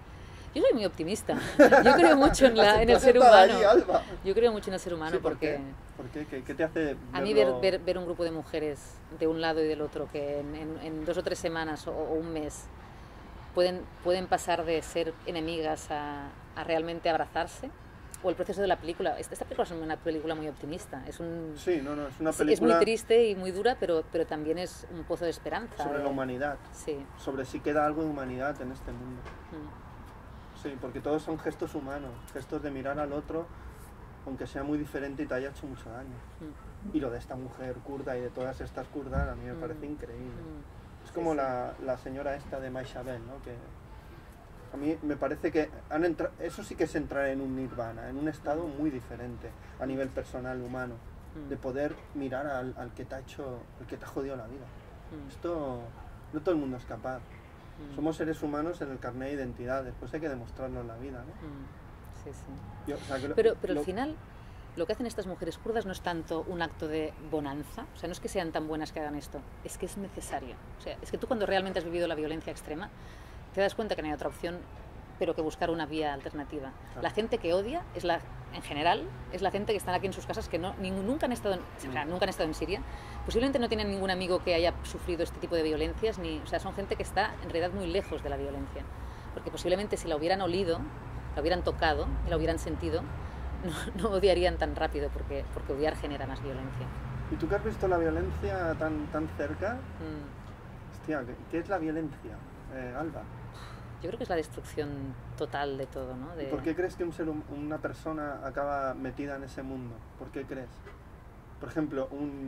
Yo soy muy optimista. Yo creo mucho en el ser humano. Ahí, Alba. Yo creo mucho en el ser humano Sí, porque... ¿Por qué? ¿Qué te hace A mí ver un grupo de mujeres de un lado y del otro que en 2 o 3 semanas o un mes pueden pasar de ser enemigas a realmente abrazarse, o el proceso de la película. Esta película es una película muy optimista. Es Sí, no, es una película... Es muy triste y muy dura, pero también es un pozo de esperanza. Sobre la humanidad. Sí. Sobre si queda algo de humanidad en este mundo. Sí, porque todos son gestos humanos, gestos de mirar al otro, aunque sea muy diferente y te haya hecho mucho daño. Y lo de esta mujer kurda y de todas estas kurdas a mí me parece increíble. Es como la señora esta de Maishabel, ¿no? Que a mí me parece que eso sí que es entrar en un nirvana, en un estado muy diferente a nivel personal, humano, de poder mirar al que te ha jodido la vida. Esto no todo el mundo es capaz. Somos seres humanos en el carnet de identidad, después hay que demostrarlo en la vida, ¿no? Sí, sí. Yo, o sea, pero al final, lo que hacen estas mujeres kurdas no es tanto un acto de bonanza, o sea, no es que sean tan buenas que hagan esto, es que es necesario. O sea, es que tú cuando realmente has vivido la violencia extrema, te das cuenta que no hay otra opción, pero que buscar una vía alternativa. Claro. La gente que odia, en general, es la gente que están aquí en sus casas, que nunca han estado en Siria. Posiblemente no tienen ningún amigo que haya sufrido este tipo de violencias, o sea, son gente que está en realidad muy lejos de la violencia. Porque posiblemente si la hubieran olido, la hubieran tocado, la hubieran sentido, no odiarían tan rápido, porque odiar genera más violencia. ¿Y tú que has visto la violencia tan cerca? Hostia, ¿qué es la violencia, Alba? Yo creo que es la destrucción total de todo, ¿no? ¿Y por qué crees que una persona acaba metida en ese mundo? ¿Por qué crees? Por ejemplo,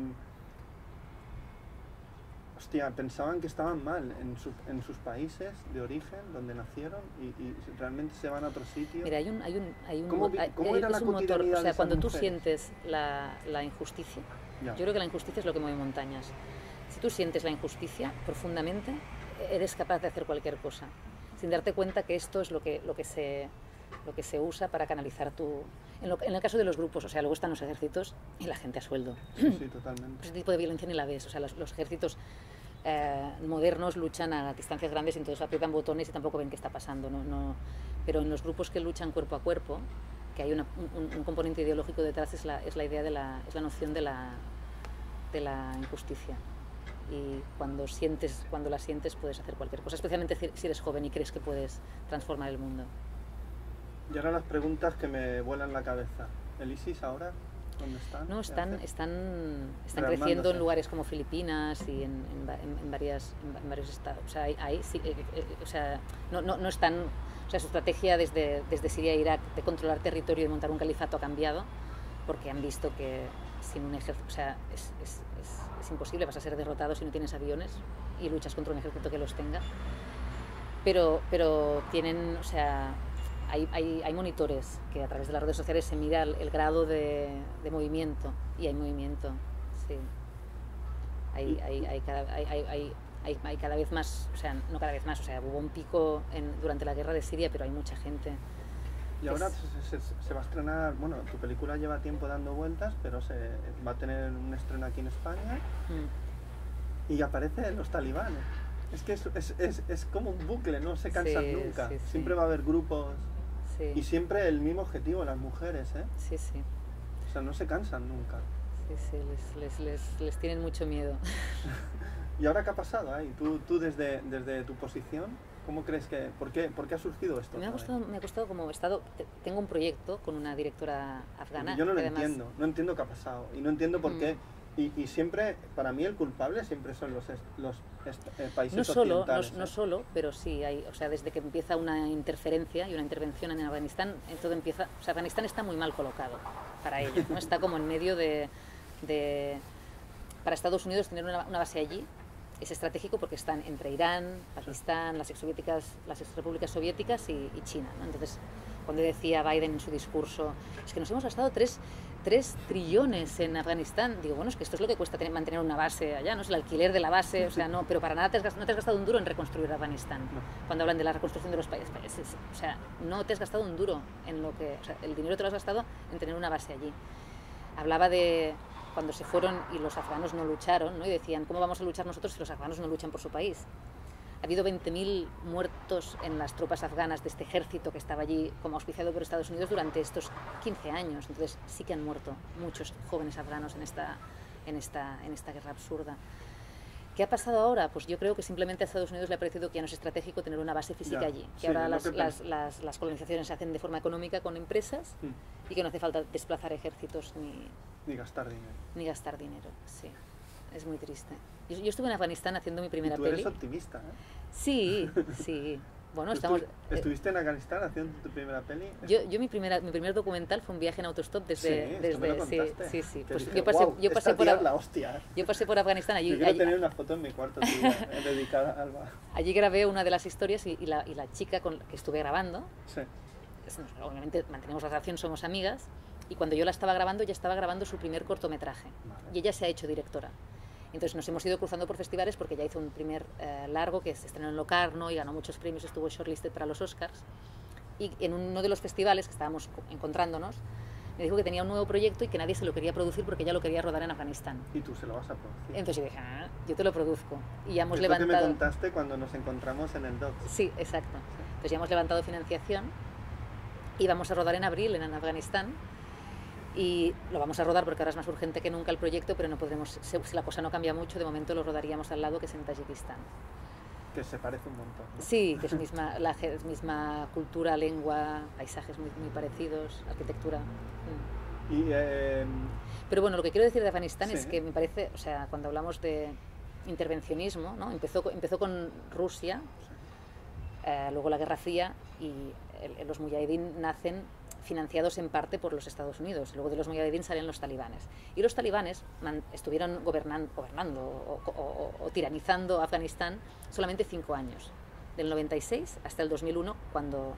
Hostia, pensaban que estaban mal en sus países de origen, donde nacieron, y realmente se van a otro sitio. Mira, hay un ¿Cómo era la motor, o sea, cuando tú mujeres? Sientes la injusticia, yo creo que la injusticia es lo que mueve montañas. Si tú sientes la injusticia profundamente, eres capaz de hacer cualquier cosa, sin darte cuenta que esto es lo que se usa para canalizar tu... En el caso de los grupos, o sea, luego están los ejércitos y la gente a sueldo. Sí, totalmente. Ese tipo de violencia ni la ves, o sea, los ejércitos modernos luchan a distancias grandes y entonces aprietan botones y tampoco ven qué está pasando, ¿no? Pero en los grupos que luchan cuerpo a cuerpo, que hay un componente ideológico detrás, es la idea es la noción de la injusticia. Y cuando la sientes puedes hacer cualquier cosa, especialmente si eres joven y crees que puedes transformar el mundo. Y ahora las preguntas que me vuelan la cabeza. ¿El ISIS ahora? ¿Dónde están? No, están creciendo en lugares como Filipinas y en varios estados. O sea, no están... O sea, su estrategia desde Siria e Irak de controlar territorio y montar un califato ha cambiado, porque han visto que sin un ejército... O sea, es imposible, vas a ser derrotado si no tienes aviones y luchas contra un ejército que los tenga. Pero tienen... O sea, hay monitores que a través de las redes sociales se mira el grado de movimiento, y hay movimiento, sí. Hay cada vez más, o sea, no cada vez más, o sea, hubo un pico durante la guerra de Siria, pero hay mucha gente. Y ahora se va a estrenar, bueno, tu película lleva tiempo dando vueltas, pero va a tener un estreno aquí en España y aparecen los talibanes. Es que es como un bucle, no se cansan nunca. Sí. Siempre va a haber grupos. Sí. Y siempre el mismo objetivo, las mujeres, ¿eh? Sí. O sea, no se cansan nunca. Sí, les tienen mucho miedo. ¿Y ahora qué ha pasado ahí? Tú desde tu posición, ¿cómo crees que... ¿Por qué ha surgido esto? Me ha costado como tengo un proyecto con una directora afgana. Yo no lo entiendo qué ha pasado. Y no entiendo por qué. Y siempre, para mí el culpable siempre son los países occidentales. No solo, pero sí hay, o sea, desde que empieza una interferencia y una intervención en Afganistán, todo empieza, o sea, Afganistán está muy mal colocado para ellos, ¿no? Está como en medio para Estados Unidos tener una base allí es estratégico porque están entre Irán, Pakistán, las exrepúblicas soviéticas y China, ¿no? Entonces, cuando decía Biden en su discurso, es que nos hemos gastado 3 trillones en Afganistán, digo, bueno, es que esto es lo que cuesta mantener una base allá, no es el alquiler de la base, o sea, no, pero para nada no te has gastado un duro en reconstruir Afganistán. No. Cuando hablan de la reconstrucción de los países, o sea, no te has gastado un duro en o sea, el dinero te lo has gastado en tener una base allí. Hablaba de cuando se fueron y los afganos no lucharon, ¿no? Y decían, ¿cómo vamos a luchar nosotros si los afganos no luchan por su país? ha habido 20.000 muertos en las tropas afganas de este ejército que estaba allí como auspiciado por Estados Unidos durante estos 15 años. Entonces sí que han muerto muchos jóvenes afganos en esta guerra absurda. ¿Qué ha pasado ahora? Pues yo creo que simplemente a Estados Unidos le ha parecido que ya no es estratégico tener una base física allí. Que ahora las colonizaciones se hacen de forma económica con empresas y que no hace falta desplazar ejércitos ni gastar dinero. Ni gastar dinero, sí. Es muy triste. Yo estuve en Afganistán haciendo mi primera peli. Tú eres optimista, ¿eh? Sí, sí. Bueno, ¿Estuviste en Afganistán haciendo tu primera peli? Yo mi primer documental fue un viaje en autostop desde me lo contaste. Sí. Pues dije, yo pasé por Afganistán allí. Yo quiero tener una foto en mi cuarto dedicada a Alba. Allí grabé una de las historias y la chica con la que estuve grabando. Sí. Obviamente mantenemos la relación, somos amigas. Y cuando yo la estaba grabando, ella estaba grabando su primer cortometraje. Vale. Y ella se ha hecho directora. Entonces nos hemos ido cruzando por festivales porque ella hizo un primer largo que se estrenó en Locarno y ganó muchos premios, estuvo shortlisted para los Oscars. Y en uno de los festivales que estábamos encontrándonos, me dijo que tenía un nuevo proyecto y que nadie se lo quería producir porque ella lo quería rodar en Afganistán. ¿Y tú se lo vas a producir? Entonces yo dije, yo te lo produzco. Y ya hemos es levantado... lo que me contaste cuando nos encontramos en el Docs. Sí, exacto. Entonces ya hemos levantado financiación y vamos a rodar en abril en Afganistán. Y lo vamos a rodar porque ahora es más urgente que nunca el proyecto, pero no podremos, si la cosa no cambia mucho, de momento lo rodaríamos al lado, que es en Tayikistán. Que se parece un montón, ¿no? Sí, que es misma cultura, lengua, paisajes muy parecidos, arquitectura. Pero bueno, lo que quiero decir de Afganistán es que me parece, o sea, cuando hablamos de intervencionismo, ¿no? Empezó con Rusia, luego la Guerra Fría, y los mujahidín nacen financiados en parte por los Estados Unidos. Luego de los mujahidín salen los talibanes. Y los talibanes estuvieron gobernando o tiranizando Afganistán solamente 5 años. Del 96 hasta el 2001, cuando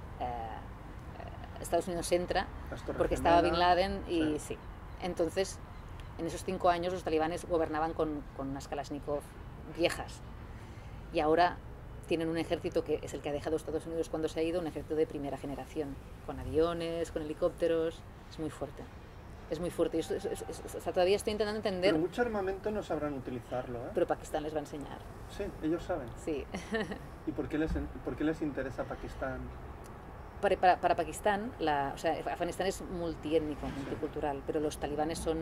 Estados Unidos entra, porque estaba Bin Laden y sí. Entonces, en esos 5 años los talibanes gobernaban con unas Kalashnikov viejas. Y ahora tienen un ejército que es el que ha dejado Estados Unidos cuando se ha ido, un ejército de primera generación, con aviones, con helicópteros. Es muy fuerte. Es muy fuerte. O sea, todavía estoy intentando entender... Pero mucho armamento no sabrán utilizarlo, ¿eh? Pero Pakistán les va a enseñar. Sí, ellos saben. Sí. ¿Y por qué les interesa Pakistán? Para Pakistán, o sea, Afganistán es multiétnico, multicultural, pero los talibanes son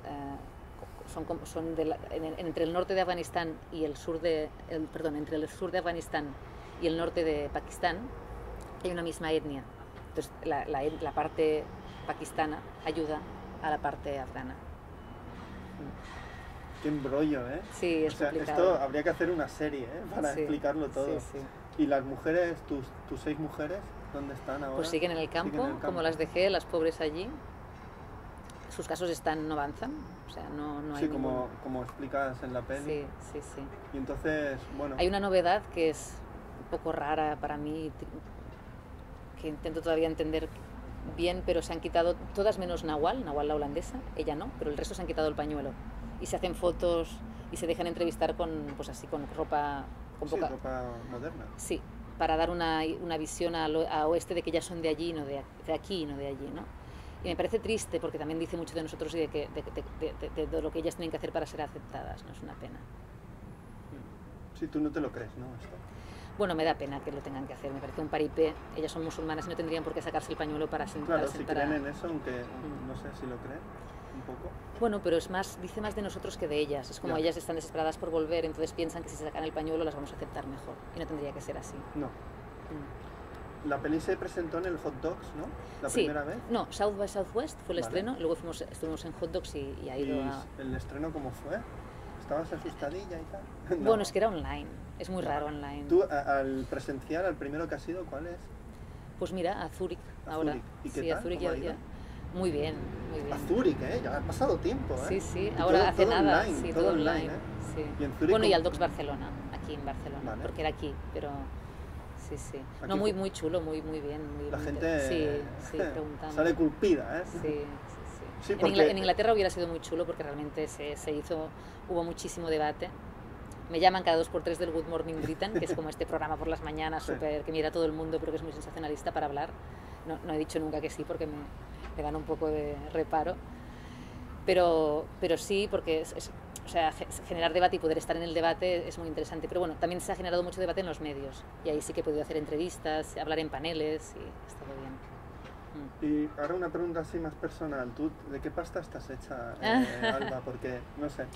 entre el norte de Afganistán y el sur de entre el sur de Afganistán y el norte de Pakistán hay una misma etnia. Entonces la parte pakistana ayuda a la parte afgana. Qué embrollo, ¿eh? Sí, es complicado. Esto habría que hacer una serie, ¿eh? Para explicarlo todo. Sí. ¿Y las mujeres, tus 6 mujeres, dónde están ahora? Pues siguen en el campo, como las dejé, las pobres allí. Sus casos no avanzan, o sea, no hay sí, como explicas en la peli. Sí. Y entonces, bueno... Hay una novedad que es un poco rara para mí, que intento todavía entender bien, pero se han quitado, todas menos Nawal la holandesa, ella no, pero el resto se han quitado el pañuelo. Y se hacen fotos y se dejan entrevistar con ropa... ropa moderna. Sí, para dar una visión a oeste de que ellas son de allí, no de aquí, no de allí, ¿no? Y me parece triste porque también dice mucho de nosotros y de lo que ellas tienen que hacer para ser aceptadas, ¿no? Es una pena. Sí, tú no te lo crees, ¿no? Esto. Bueno, me da pena que lo tengan que hacer, me parece un paripé. Ellas son musulmanas y no tendrían por qué sacarse el pañuelo para sentar. Claro, si creen en eso, aunque no sé si lo creen, un poco. Bueno, pero dice más de nosotros que de ellas. Es como ellas están desesperadas por volver, entonces piensan que si se sacan el pañuelo las vamos a aceptar mejor. Y no tendría que ser así. No. La peli se presentó en el Hot Dogs, ¿no? La primera vez. No, South by Southwest fue el estreno, luego estuvimos en Hot Dogs y ha ido a... ¿El estreno cómo fue? ¿Estabas asustadilla y tal? No. Bueno, es que era online, es muy raro online. ¿Tú al presencial, al primero que has ido, cuál es? Pues mira, a Zúrich ahora. ¿Y qué tal? A Zúrich ya. Muy bien. A Zúrich, ya ha pasado tiempo, ¿eh? Sí, ahora hace nada, online, sí, todo online. Sí. ¿Y en Zúrich, bueno, y al Docs Barcelona, aquí en Barcelona, porque era aquí, pero... Sí. No, muy chulo, muy bien. La gente preguntando. Sale culpida, ¿eh? Sí, porque... En Inglaterra hubiera sido muy chulo porque realmente hubo muchísimo debate. Me llaman cada 2x3 del Good Morning Britain, que es como este programa por las mañanas, que mira todo el mundo, pero que es muy sensacionalista para hablar. No he dicho nunca que sí porque me dan un poco de reparo. Pero sí, porque o sea, generar debate y poder estar en el debate es muy interesante. Pero bueno, también se ha generado mucho debate en los medios. Y ahí sí que he podido hacer entrevistas, hablar en paneles y ha estado bien. Y ahora una pregunta así más personal. ¿Tú de qué pasta estás hecha, Alba? Porque, no sé,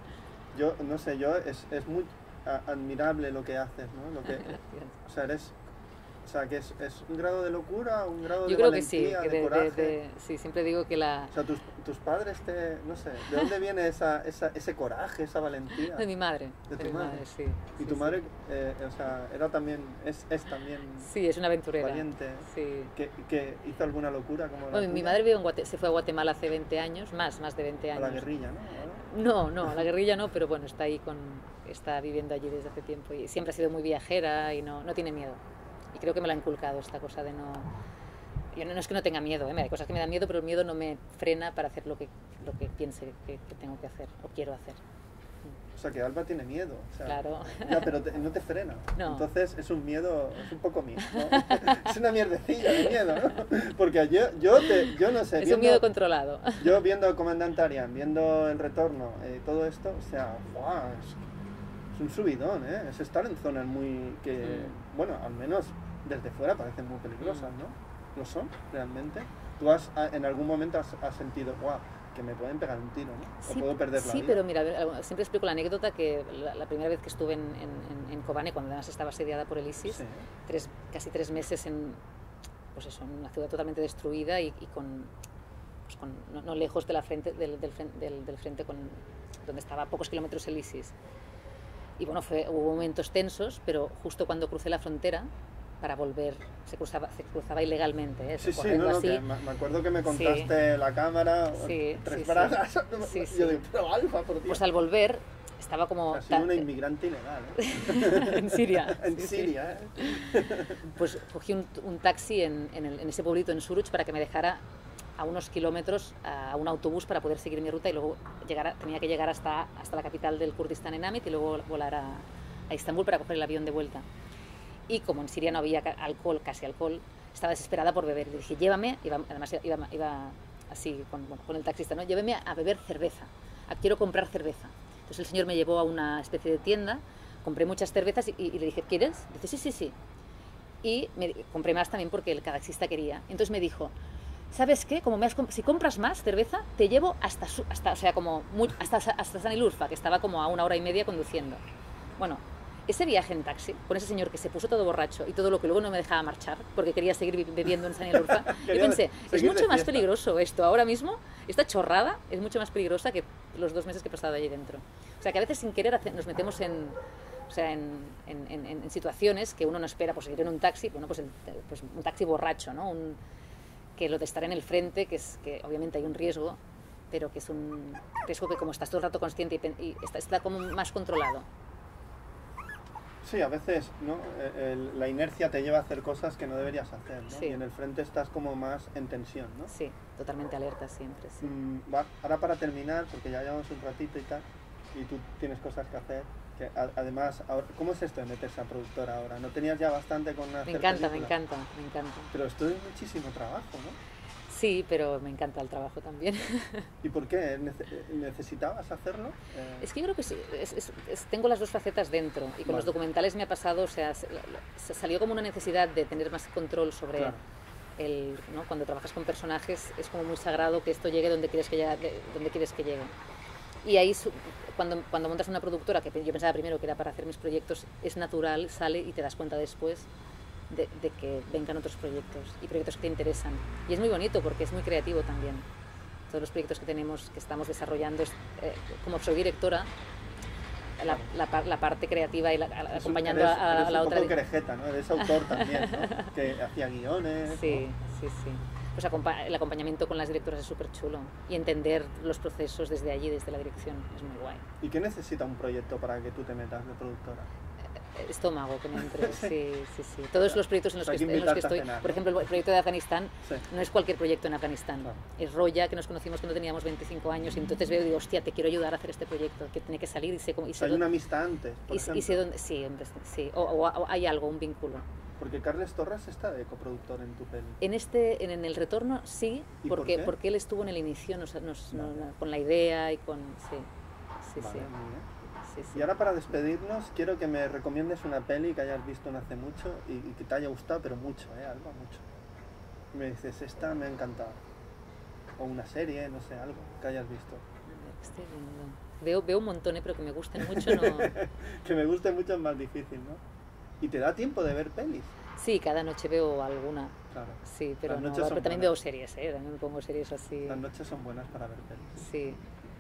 es muy admirable lo que haces, ¿no? Lo que, o sea, o sea, que es un grado de locura, un grado de valentía, de coraje. Sí, siempre digo que la... O sea, tus padres no sé, ¿de dónde viene ese coraje, esa valentía? De mi madre. De tu madre, sí. Y tu madre, o sea, era también, es también... Sí, es una aventurera. Valiente. Sí. ¿Que hizo alguna locura como la mi madre se fue a Guatemala hace 20 años, más de 20 años. A la guerrilla, ¿no? No, a la guerrilla no, pero bueno, está viviendo allí desde hace tiempo y siempre ha sido muy viajera y no tiene miedo. Y creo que me lo ha inculcado esta cosa de no... Yo no es que no tenga miedo, hay cosas que me dan miedo, pero el miedo no me frena para hacer lo que piense que tengo que hacer o quiero hacer. O sea, que Alba tiene miedo. O sea, claro. Ya, pero no te frena. No. Entonces es un miedo, es un poco miedo, ¿no? Es una mierdecilla de miedo, ¿no? Porque yo no sé... Es un miedo controlado. Yo viendo el Comandante Arián, viendo El Retorno, todo esto, o sea, ¡guau! Es un subidón, ¿eh? Es estar en zonas muy... bueno, al menos desde fuera parecen muy peligrosas, ¿no? ¿Lo son, realmente? ¿Tú en algún momento has sentido, ¡guau! Que me pueden pegar un tiro, ¿no? Sí, o puedo perder la vida. Sí, pero mira, siempre explico la anécdota que la primera vez que estuve en Kobane, cuando además estaba asediada por el ISIS, sí. casi 3 meses en una ciudad totalmente destruida y no lejos de del frente donde estaba a pocos kilómetros el ISIS. Y bueno, hubo momentos tensos, pero justo cuando crucé la frontera para volver, se cruzaba ilegalmente. Sí, que me acuerdo que me contaste la cámara, 3 bragas. Sí. Yo digo, pero Alba, por Dios. Pues al volver estaba como... Has sido una inmigrante ilegal, ¿eh? En Siria. En Siria, ¿eh? Pues cogí un taxi en ese pueblito, en Suruç, para que me dejara a unos kilómetros a un autobús para poder seguir mi ruta y luego tenía que llegar hasta la capital del Kurdistán, en Amit, y luego volar a Estambul para coger el avión de vuelta. Y como en Siria no había casi alcohol, estaba desesperada por beber. Le dije, llévame, además iba así con el taxista, ¿no? Lléveme a beber cerveza, quiero comprar cerveza. Entonces el señor me llevó a una especie de tienda, compré muchas cervezas y le dije, ¿quieres? Dice, sí. Y compré más también porque el taxista quería. Entonces me dijo, ¿sabes qué? Si compras más cerveza, te llevo hasta Sanilurfa, que estaba como a 1 hora y media conduciendo. Bueno, ese viaje en taxi, con ese señor que se puso todo borracho y todo lo que luego no me dejaba marchar, porque quería seguir bebiendo en Sanilurfa, yo pensé, es mucho más peligroso esto ahora mismo, esta chorrada es mucho más peligrosa que los 2 meses que he pasado allí dentro. O sea, que a veces sin querer nos metemos en situaciones que uno no espera, pues ir en un taxi, bueno, pues un taxi borracho, ¿no? Que lo de estar en el frente, que obviamente hay un riesgo, pero que es un riesgo que como estás todo el rato consciente y está como más controlado. Sí, a veces, ¿no? La inercia te lleva a hacer cosas que no deberías hacer, ¿no? Sí. Y en el frente estás como más en tensión, ¿no? Sí, totalmente alerta siempre, sí. Ahora para terminar, porque ya llevamos un ratito y tal, y tú tienes cosas que hacer, que además, ahora, ¿cómo es esto de meterse a productora ahora? ¿No tenías ya bastante con hacer películas? Me encanta. Pero esto es muchísimo trabajo, ¿no? Sí, pero me encanta el trabajo también. ¿Y por qué? ¿Necesitabas hacerlo? Es que yo creo que sí, tengo las 2 facetas dentro y con los documentales me ha pasado, o sea, salió como una necesidad de tener más control sobre... Claro. ¿no? Cuando trabajas con personajes es como muy sagrado que esto llegue donde quieres que llegue. Y ahí, cuando montas una productora, que yo pensaba primero que era para hacer mis proyectos, es natural, sale y te das cuenta después de que vengan otros proyectos y proyectos que te interesan. Y es muy bonito porque es muy creativo también. Todos los proyectos que estamos desarrollando, como soy directora, la parte creativa y acompañando a la otra... Eres un poco querejeta, ¿no? Eres autor también, ¿no? Que hacía guiones. Sí, ¿no? Sí. Pues el acompañamiento con las directoras es súper chulo y entender los procesos desde allí, desde la dirección, es muy guay. ¿Y qué necesita un proyecto para que tú te metas de productora? Estómago, que me entre, sí. Todos los proyectos en los que estoy, por ejemplo, el proyecto de Afganistán, no es cualquier proyecto en Afganistán, es Roya, que nos conocimos cuando teníamos 25 años y entonces veo y digo, hostia, te quiero ayudar a hacer este proyecto, que tiene que salir y sé cómo... Hay una amistad antes, por ejemplo. Y sé dónde, sí, o hay algo, un vínculo. Porque Carles Torres está de coproductor en tu peli. En El Retorno sí, porque él estuvo en el inicio, con la idea y con... Sí. sí, Vale, sí. muy bien. Sí, sí. Y ahora para despedirnos, quiero que me recomiendes una peli que hayas visto no hace mucho y que te haya gustado, pero mucho, Alba, mucho. Y me dices, esta me ha encantado. O una serie, no sé, algo que hayas visto. A ver, ¿qué estoy viendo? Veo un montón, pero que me gusten mucho no... Que me guste mucho es más difícil, ¿no? ¿Y te da tiempo de ver pelis? Sí, cada noche veo alguna. Claro. Sí, pero, Las no, noches son pero también buenas. veo series, también me pongo series así. Las noches son buenas para ver pelis. Sí.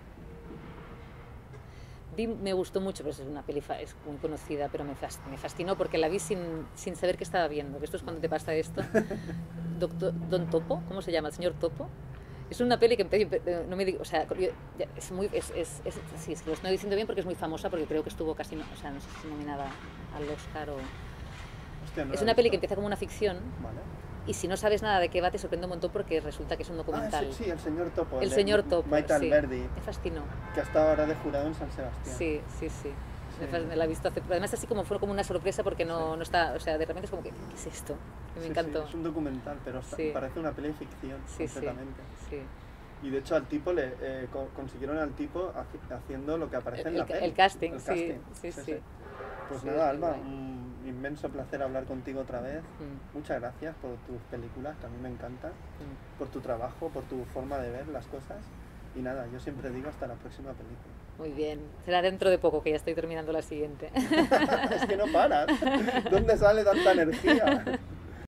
Me gustó mucho, pero es una peli es muy conocida, pero me fascinó porque la vi sin saber qué estaba viendo. Que esto es cuando te pasa esto. Don Topo, ¿cómo se llama? ¿El señor Topo? Es una peli que no me digo, o sea, es muy, sí, es que lo estoy diciendo bien porque es muy famosa, porque creo que estuvo casi, o sea, no sé si nominada al Oscar o... Hostia, no Es la he una peli que visto. empieza como una ficción Vale. y si no sabes nada de qué va te sorprende un montón porque resulta que es un documental. Sí, el señor Topo. El de señor Topo, Maite sí. Alberdi, Me fascinó. que ha estado ahora de jurado en San Sebastián. Sí. Sí. Me la he visto hace... Además así como fue como una sorpresa porque no está... O sea, de repente es como que, ¿qué es esto? Que me Sí, encantó. sí, es un documental, pero Sí. parece una peli de ficción, Sí, completamente. sí. Y de hecho al tipo consiguieron al tipo haciendo lo que aparece en la peli. El casting, El sí. Pues Sí, nada, es Alba, muy guay. un inmenso placer hablar contigo otra vez. Mm, Muchas gracias por tus películas, que a mí me encantan, mm. por tu trabajo, por tu forma de ver las cosas. Y nada, yo siempre digo hasta la próxima película. Muy bien. Será dentro de poco, que ya estoy terminando la siguiente. Es que no paras. ¿Dónde sale tanta energía?